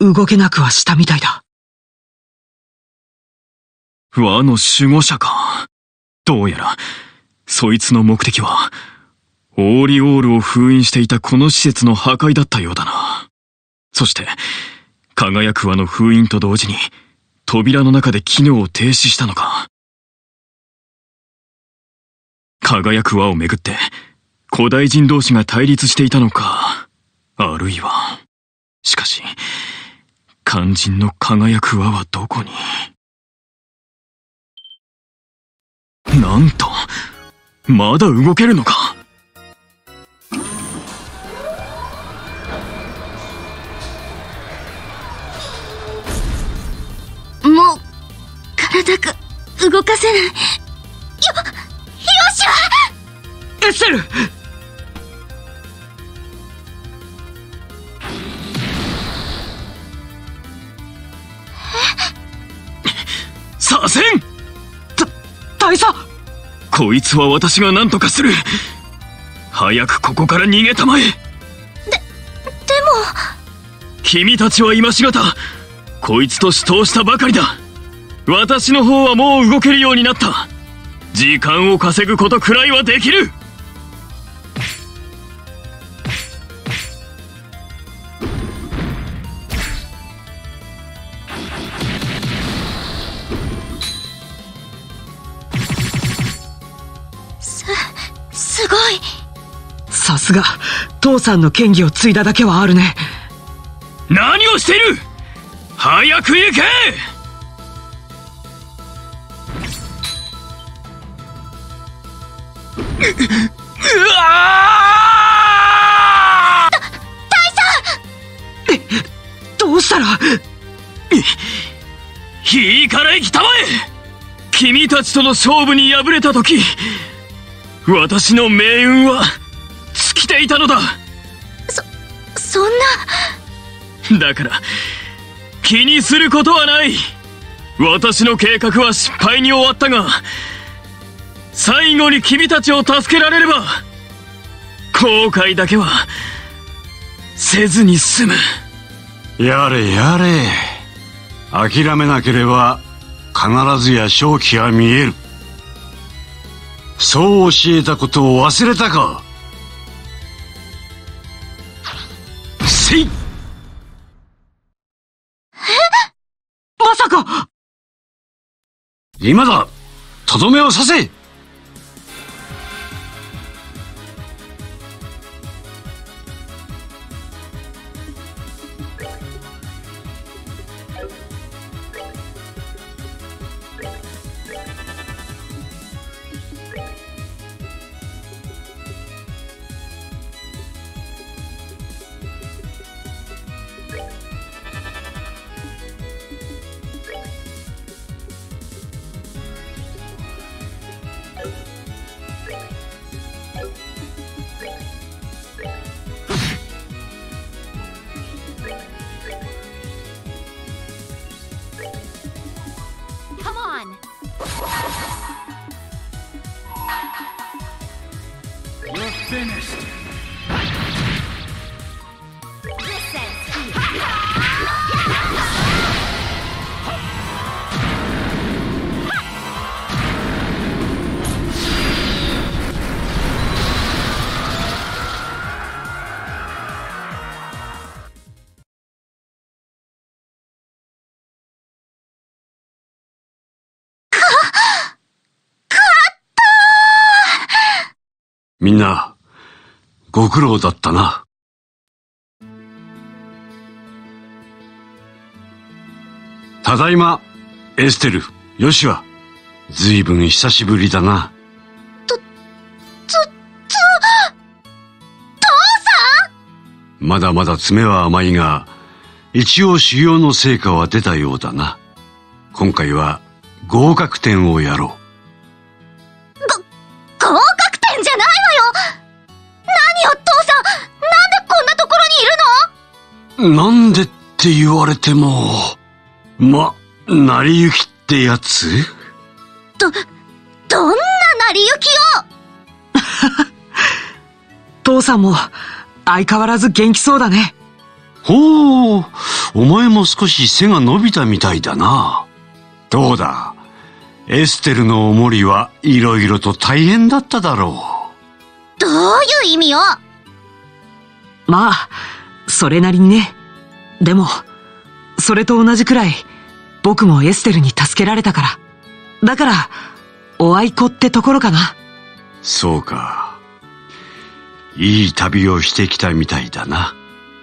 動けなくはしたみたいだ。 和の守護者か。どうやら、そいつの目的は、オーリオールを封印していたこの施設の破壊だったようだな。そして、輝く輪の封印と同時に、扉の中で機能を停止したのか。輝く輪をめぐって、古代人同士が対立していたのか。あるいは、しかし、肝心の輝く輪はどこに。なんと、まだ動けるのか。 もう、体が動かせない。よしはエステル！ 左遷！ 大佐！ こいつは私が何とかする。早くここから逃げたまえ。でも君たちは今しがたこいつと死闘したばかりだ。私の方はもう動けるようになった。時間を稼ぐことくらいはできる。 すごい。 さすが父さんの剣技を継いだだけはあるね。 何をしている！早く行け！うわあ！ 大佐！ どうしたら？ いいから行きたまえ！君たちとの勝負に敗れた時、私の命運は尽きていたのだ。 そんな。 だから気にすることはない。私の計画は失敗に終わったが、最後に君たちを助けられれば後悔だけはせずに済む。 やれやれ、諦めなければ必ずや勝機が見える。そう教えたことを忘れたか。せい！ まさか！ 今だ！とどめを刺せ！みんな、ご苦労だったな。ただいま、エステル、ヨシュア。ずいぶん久しぶりだな。 父さん！まだまだ爪は甘いが、一応修行の成果は出たようだな。今回は合格点をやろう。 合格点じゃないわよ！何よ父さん！なんでこんなところにいるの？ なんでって言われても、成り行きってやつ？ どんな成り行きよ！ 父さんも相変わらず元気そうだね。 ほう、お前も少し背が伸びたみたいだな。どうだ、エステルのおもりはいろいろと大変だっただろう。 どういう意味よ。 まあ、それなりにね。でも、それと同じくらい、僕もエステルに助けられたから。だから、おあいこってところかな。 そうか。いい旅をしてきたみたいだな。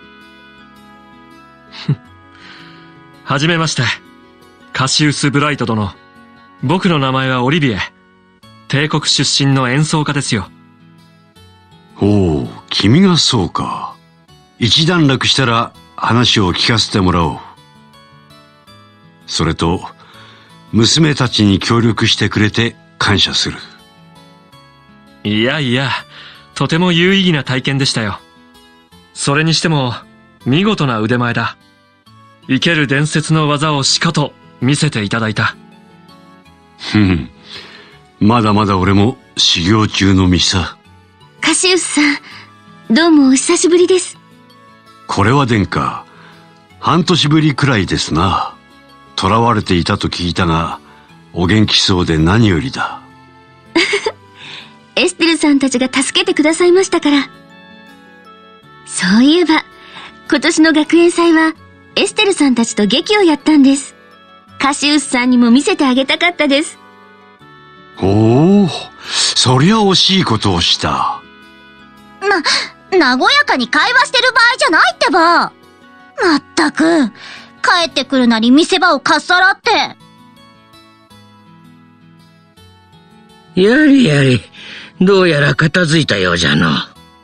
はじめまして。カシウス・ブライト殿。僕の名前はオリビエ。帝国出身の演奏家ですよ。 おお、君がそうか。一段落したら話を聞かせてもらおう。それと、娘たちに協力してくれて感謝する。 いやいや、とても有意義な体験でしたよ。それにしても、見事な腕前だ。生ける伝説の技をしかと見せていただいた。 まだまだ俺も修行中の身さ。 カシウスさん、どうもお久しぶりです。 これは殿下、半年ぶりくらいですな。囚われていたと聞いたが、お元気そうで何よりだ。 エステルさんたちが助けてくださいましたから。そういえば、今年の学園祭は、エステルさんたちと劇をやったんです。カシウスさんにも見せてあげたかったです。 おお、そりゃ惜しいことをした。 和やかに会話してる場合じゃないってば。まったく、帰ってくるなり見せ場をかっさらって。 やれやれ、どうやら片付いたようじゃの。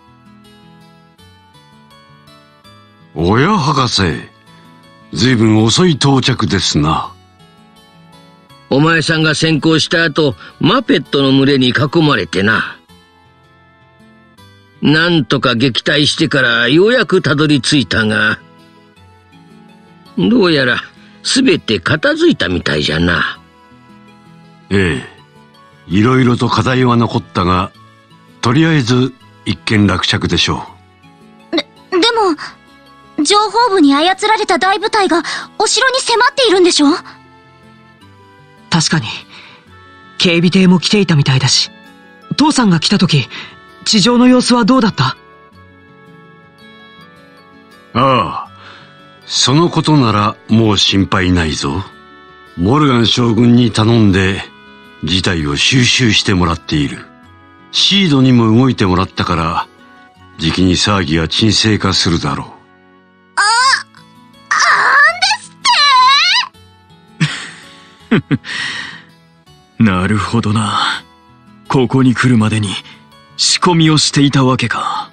おや博士、ずいぶん遅い到着ですな。 お前さんが先行した後、マペットの群れに囲まれてな。なんとか撃退してからようやくたどり着いたが、どうやら全て片付いたみたいじゃな。 ええ、いろいろと課題は残ったが、とりあえず一件落着でしょう。 でも、情報部に操られた大部隊がお城に迫っているんでしょ？ 確かに、警備艇も来ていたみたいだし、父さんが来た時、地上の様子はどうだった？ ああ、そのことならもう心配ないぞ。モルガン将軍に頼んで事態を収拾してもらっている。シードにも動いてもらったから、じきに騒ぎは沈静化するだろう。 なるほどな。ここに来るまでに仕込みをしていたわけか。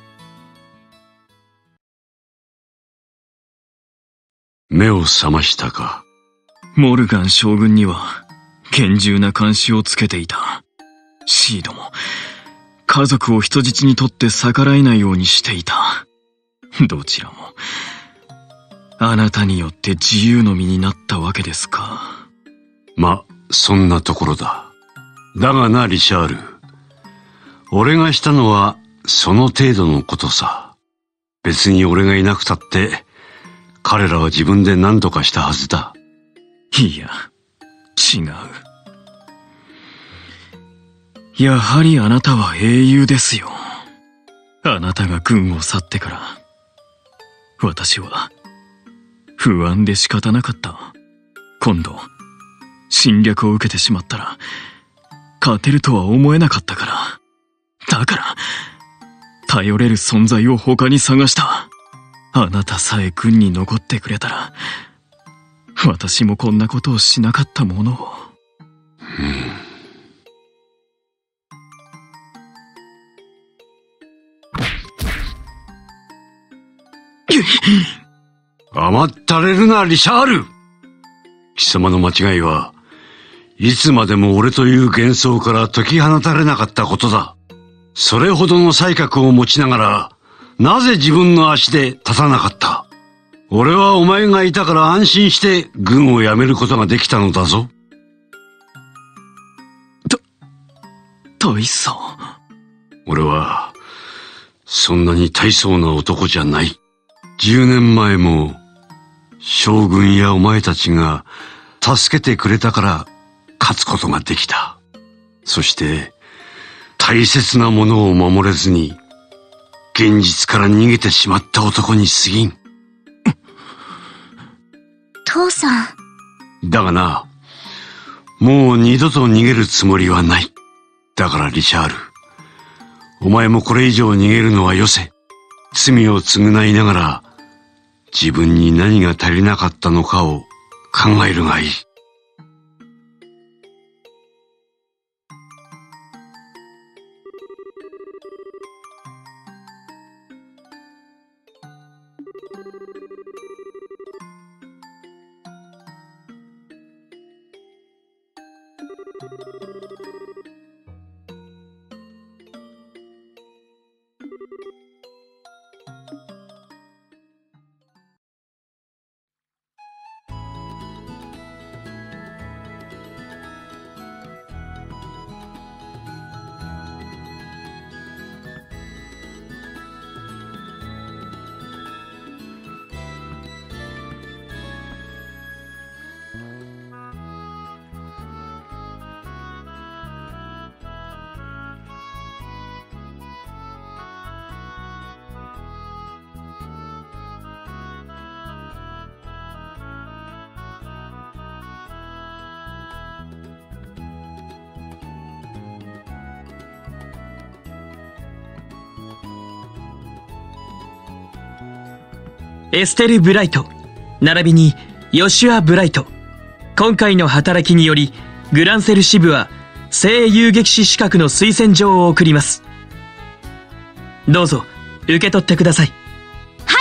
目を覚ましたか。 モルガン将軍には厳重な監視をつけていた。シードも家族を人質にとって逆らえないようにしていた。どちらもあなたによって自由の身になったわけですか。 ま、そんなところだ。だがな、リシャール。俺がしたのはその程度のことさ。別に俺がいなくたって、彼らは自分で何とかしたはずだ。 いや、違う。やはりあなたは英雄ですよ。あなたが軍を去ってから、私は不安で仕方なかった。今度、侵略を受けてしまったら、勝てるとは思えなかったから。だから、頼れる存在を他に探した。あなたさえ軍に残ってくれたら、私もこんなことをしなかったものを。 甘ったれるな、リシャール。貴様の間違いは、いつまでも俺という幻想から解き放たれなかったことだ。それほどの才覚を持ちながら、なぜ自分の足で立たなかった？俺はお前がいたから安心して軍を辞めることができたのだぞ。 大佐。 俺は、そんなに大層な男じゃない。 10年前も将軍やお前たちが助けてくれたから勝つことができた。そして大切なものを守れずに現実から逃げてしまった男に過ぎん。 父さん。 だがな、もう二度と逃げるつもりはない。だからリシャール、お前もこれ以上逃げるのはよせ。罪を償いながら自分に何が足りなかったのかを考えるがいい。 エステル・ブライト、並びにヨシュア・ブライト。今回の働きにより、グランセル支部は聖遊撃士資格の推薦状を送ります。どうぞ受け取ってください。 はい。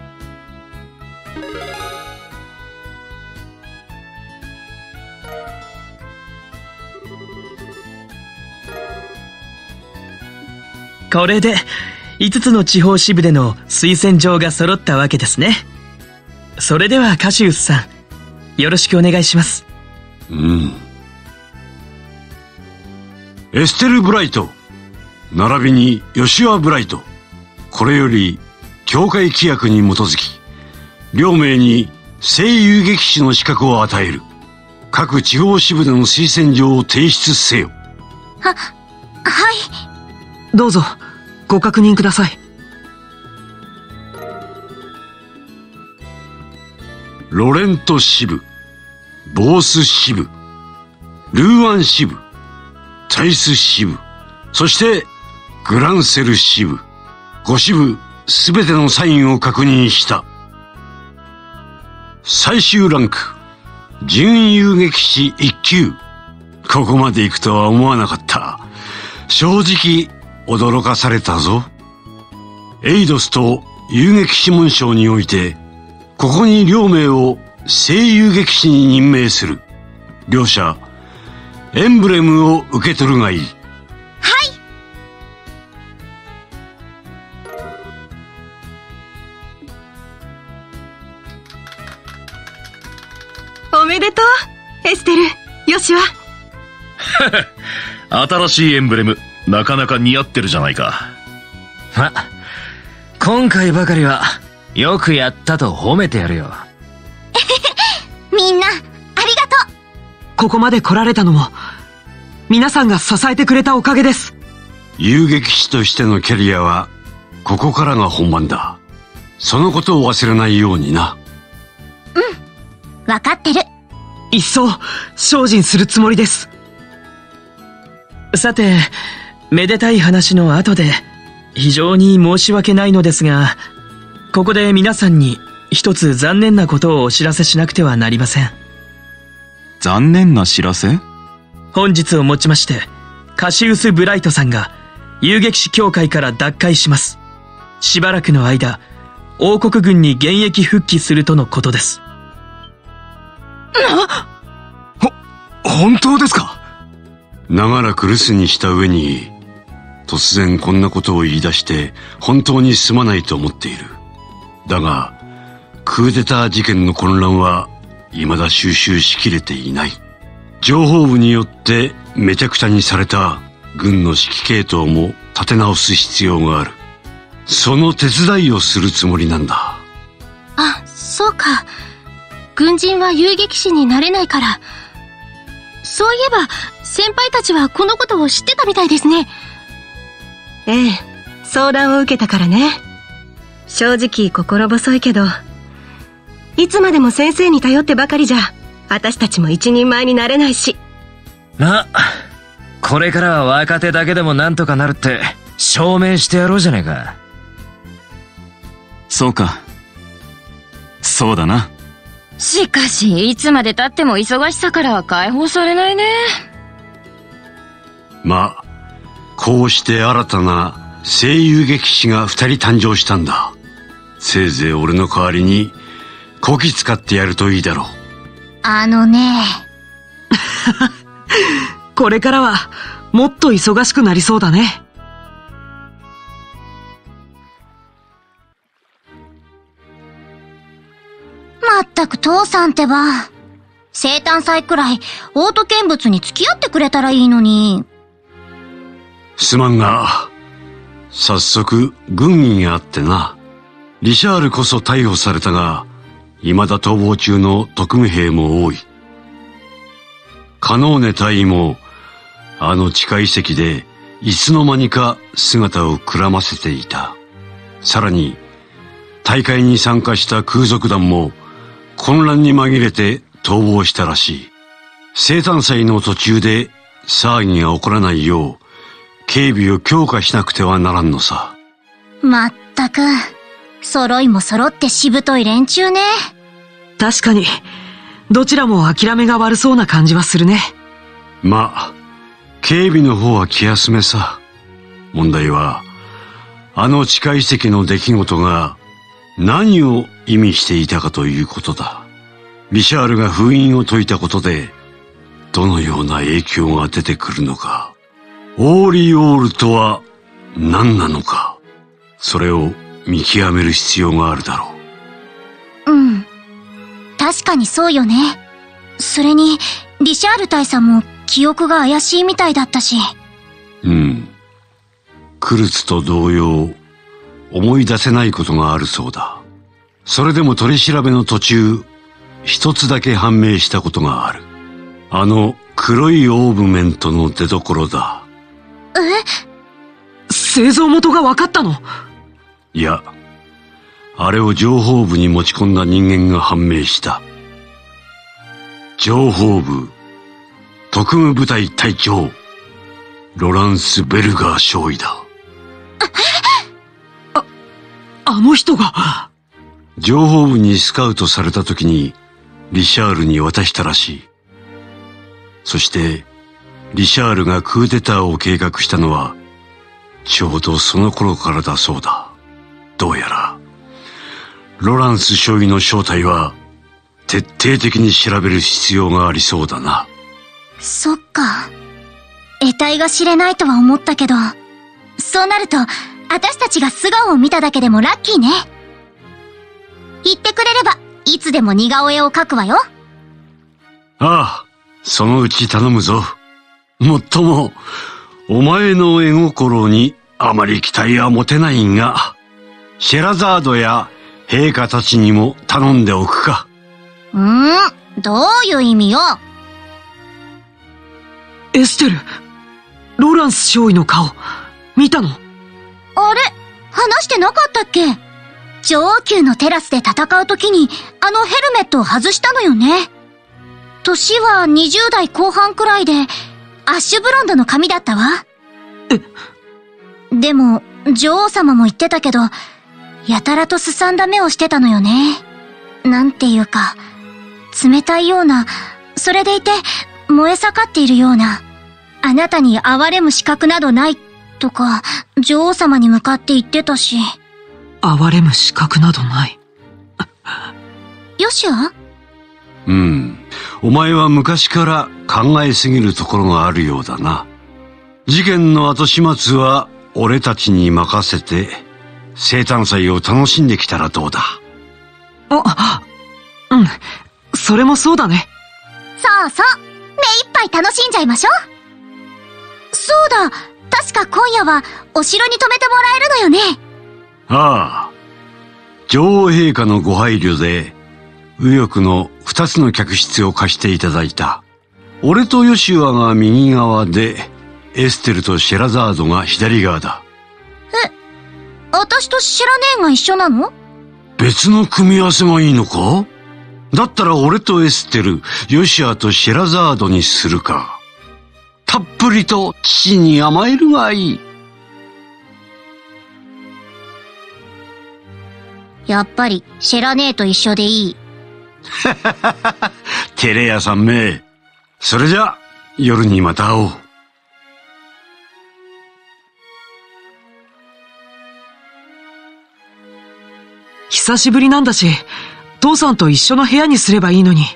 これで5つの地方支部での推薦状が揃ったわけですね。それではカシウスさん、よろしくお願いします。 エステル・ブライト、並びにヨシュア・ブライト。これより教会規約に基づき両名に聖遊撃士の資格を与える。各地方支部での推薦状を提出せよ。 はい。 どうぞご確認ください。 ロレント支部、ボース支部、ルーアン支部、タイス支部、そしてグランセル支部、5支部すべてのサインを確認した。最終ランク、準遊撃士1級。ここまで行くとは思わなかった。正直驚かされたぞ。エイドスと遊撃士紋章において、ここに両名を聖遊撃士に任命する。両者エンブレムを受け取るがいい。 おめでとう、エステル、ヨシュア。新しいエンブレム、なかなか似合ってるじゃないか。 今回ばかりはよくやったと褒めてやるよ。 みんなありがとう。 ここまで来られたのも皆さんが支えてくれたおかげです。 遊撃士としてのキャリアはここからが本番だ。そのことを忘れないようにな。 わかってる。 一層精進するつもりです。さて、めでたい話の後で非常に申し訳ないのですが、ここで皆さんに一つ残念なことをお知らせしなくてはなりません。 残念な知らせ？ 本日をもちましてカシウス・ブライトさんが遊撃士協会から脱会します。しばらくの間王国軍に現役復帰するとのことです。 本当ですか？ 長らく留守にした上に突然こんなことを言い出して本当にすまないと思っている。だがクーデター事件の混乱は未だ収拾しきれていない。情報部によってめちゃくちゃにされた軍の指揮系統も立て直す必要がある。その手伝いをするつもりなんだ。 そうか。軍人は遊撃士になれないから。そういえば、先輩たちはこのことを知ってたみたいですね。 ええ、相談を受けたからね。正直心細いけど、いつまでも先生に頼ってばかりじゃ、私たちも一人前になれないし。 ま、これからは若手だけでもなんとかなるって証明してやろうじゃねえか。 そうか。そうだな。 しかし、いつまで経っても忙しさからは解放されないね。 まあ、こうして新たな声優劇士が2人誕生したんだ。せいぜい俺の代わりにこき使ってやるといいだろう。 これからはもっと忙しくなりそうだね。 まったく父さんってば。生誕祭くらいオート見物に付き合ってくれたらいいのに。 すまんが、早速軍議があってな。リシャールこそ逮捕されたが、未だ逃亡中の特務兵も多い。カノーネ大尉も、あの地下遺跡でいつの間にか姿をくらませていた。さらに、大会に参加した空賊団も混乱に紛れて逃亡したらしい。生誕祭の途中で騒ぎが起こらないよう、警備を強化しなくてはならんのさ。 まったく、揃いも揃ってしぶとい連中ね。 確かに、どちらも諦めが悪そうな感じはするね。 まあ、警備の方は気休めさ。問題は、あの地下遺跡の出来事が何を意味していたかということだ。リシャールが封印を解いたことで、どのような影響が出てくるのか。オーリオールとは何なのか。それを見極める必要があるだろう。うん。確かにそうよね。それに、リシャール大佐も記憶が怪しいみたいだったし。 うん。クルツと同様、思い出せないことがあるそうだ。それでも取り調べの途中、一つだけ判明したことがある。あの黒いオーブメントの出所だ。 製造元が分かったの？ いや、あれを情報部に持ち込んだ人間が判明した。情報部特務部隊隊長ロランス・ベルガー少尉だ。 あの人が。 情報部にスカウトされた時にリシャールに渡したらしい。そしてリシャールがクーデターを計画したのはちょうどその頃からだそうだ。どうやらロランス少尉の正体は徹底的に調べる必要がありそうだな。 そっか。得体が知れないとは思ったけど、そうなると私たちが素顔を見ただけでもラッキーね。言ってくれればいつでも似顔絵を描くわよ。 ああ、そのうち頼むぞ。もっともお前の絵心にあまり期待は持てないが、シェラザードや陛下たちにも頼んでおくか。 どういう意味よ。 エステル、ロランス少尉の顔見たの？ あれ、話してなかったっけ？女王宮のテラスで戦う時にあのヘルメットを外したのよね。年は20代後半くらいでアッシュブロンドの髪だったわ。でも女王様も言ってたけど、やたらとすさんだ目をしてたのよね。なんていうか冷たいような、それでいて燃え盛っているような。あなたに憐れむ資格などないとか女王様に向かって言ってたし。 憐れむ資格などない。 ヨシア？ お前は昔から考えすぎるところがあるようだな。事件の後始末は俺たちに任せて生誕祭を楽しんできたらどうだ。 それもそうだね。 そうそう、目いっぱい楽しんじゃいましょ。そうだ、確か今夜はお城に泊めてもらえるのよね。 ああ、女王陛下のご配慮で右翼の2つの客室を貸していただいた。俺とヨシュアが右側で、エステルとシェラザードが左側だ。 私とシェラ姉が一緒なの？ 別の組み合わせがいいのか？だったら俺とエステル、ヨシュアとシェラザードにするか。たっぷりと父に甘えるがいい。 やっぱりシェラ姉と一緒でいい。 テレ屋さんめ。それじゃ夜にまた会おう。 久しぶりなんだし、父さんと一緒の部屋にすればいいのに。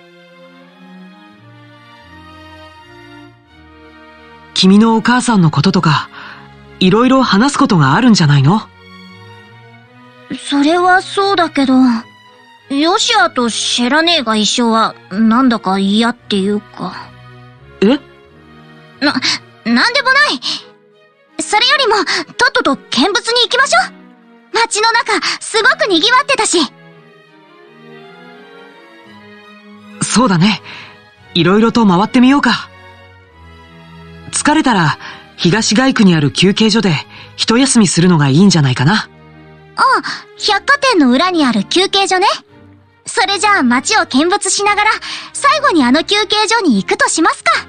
君のお母さんのこととか、いろいろ話すことがあるんじゃないの？ それはそうだけど、ヨシアとシェラ姉が一緒はなんだか嫌っていうか。なんでもない。それよりもとっとと見物に行きましょう。街の中すごく賑わってたし。 そうだね。いろいろと回ってみようか。疲れたら東街区にある休憩所で一休みするのがいいんじゃないかな。 ああ、百貨店の裏にある休憩所ね。それじゃあ街を見物しながら最後にあの休憩所に行くとしますか。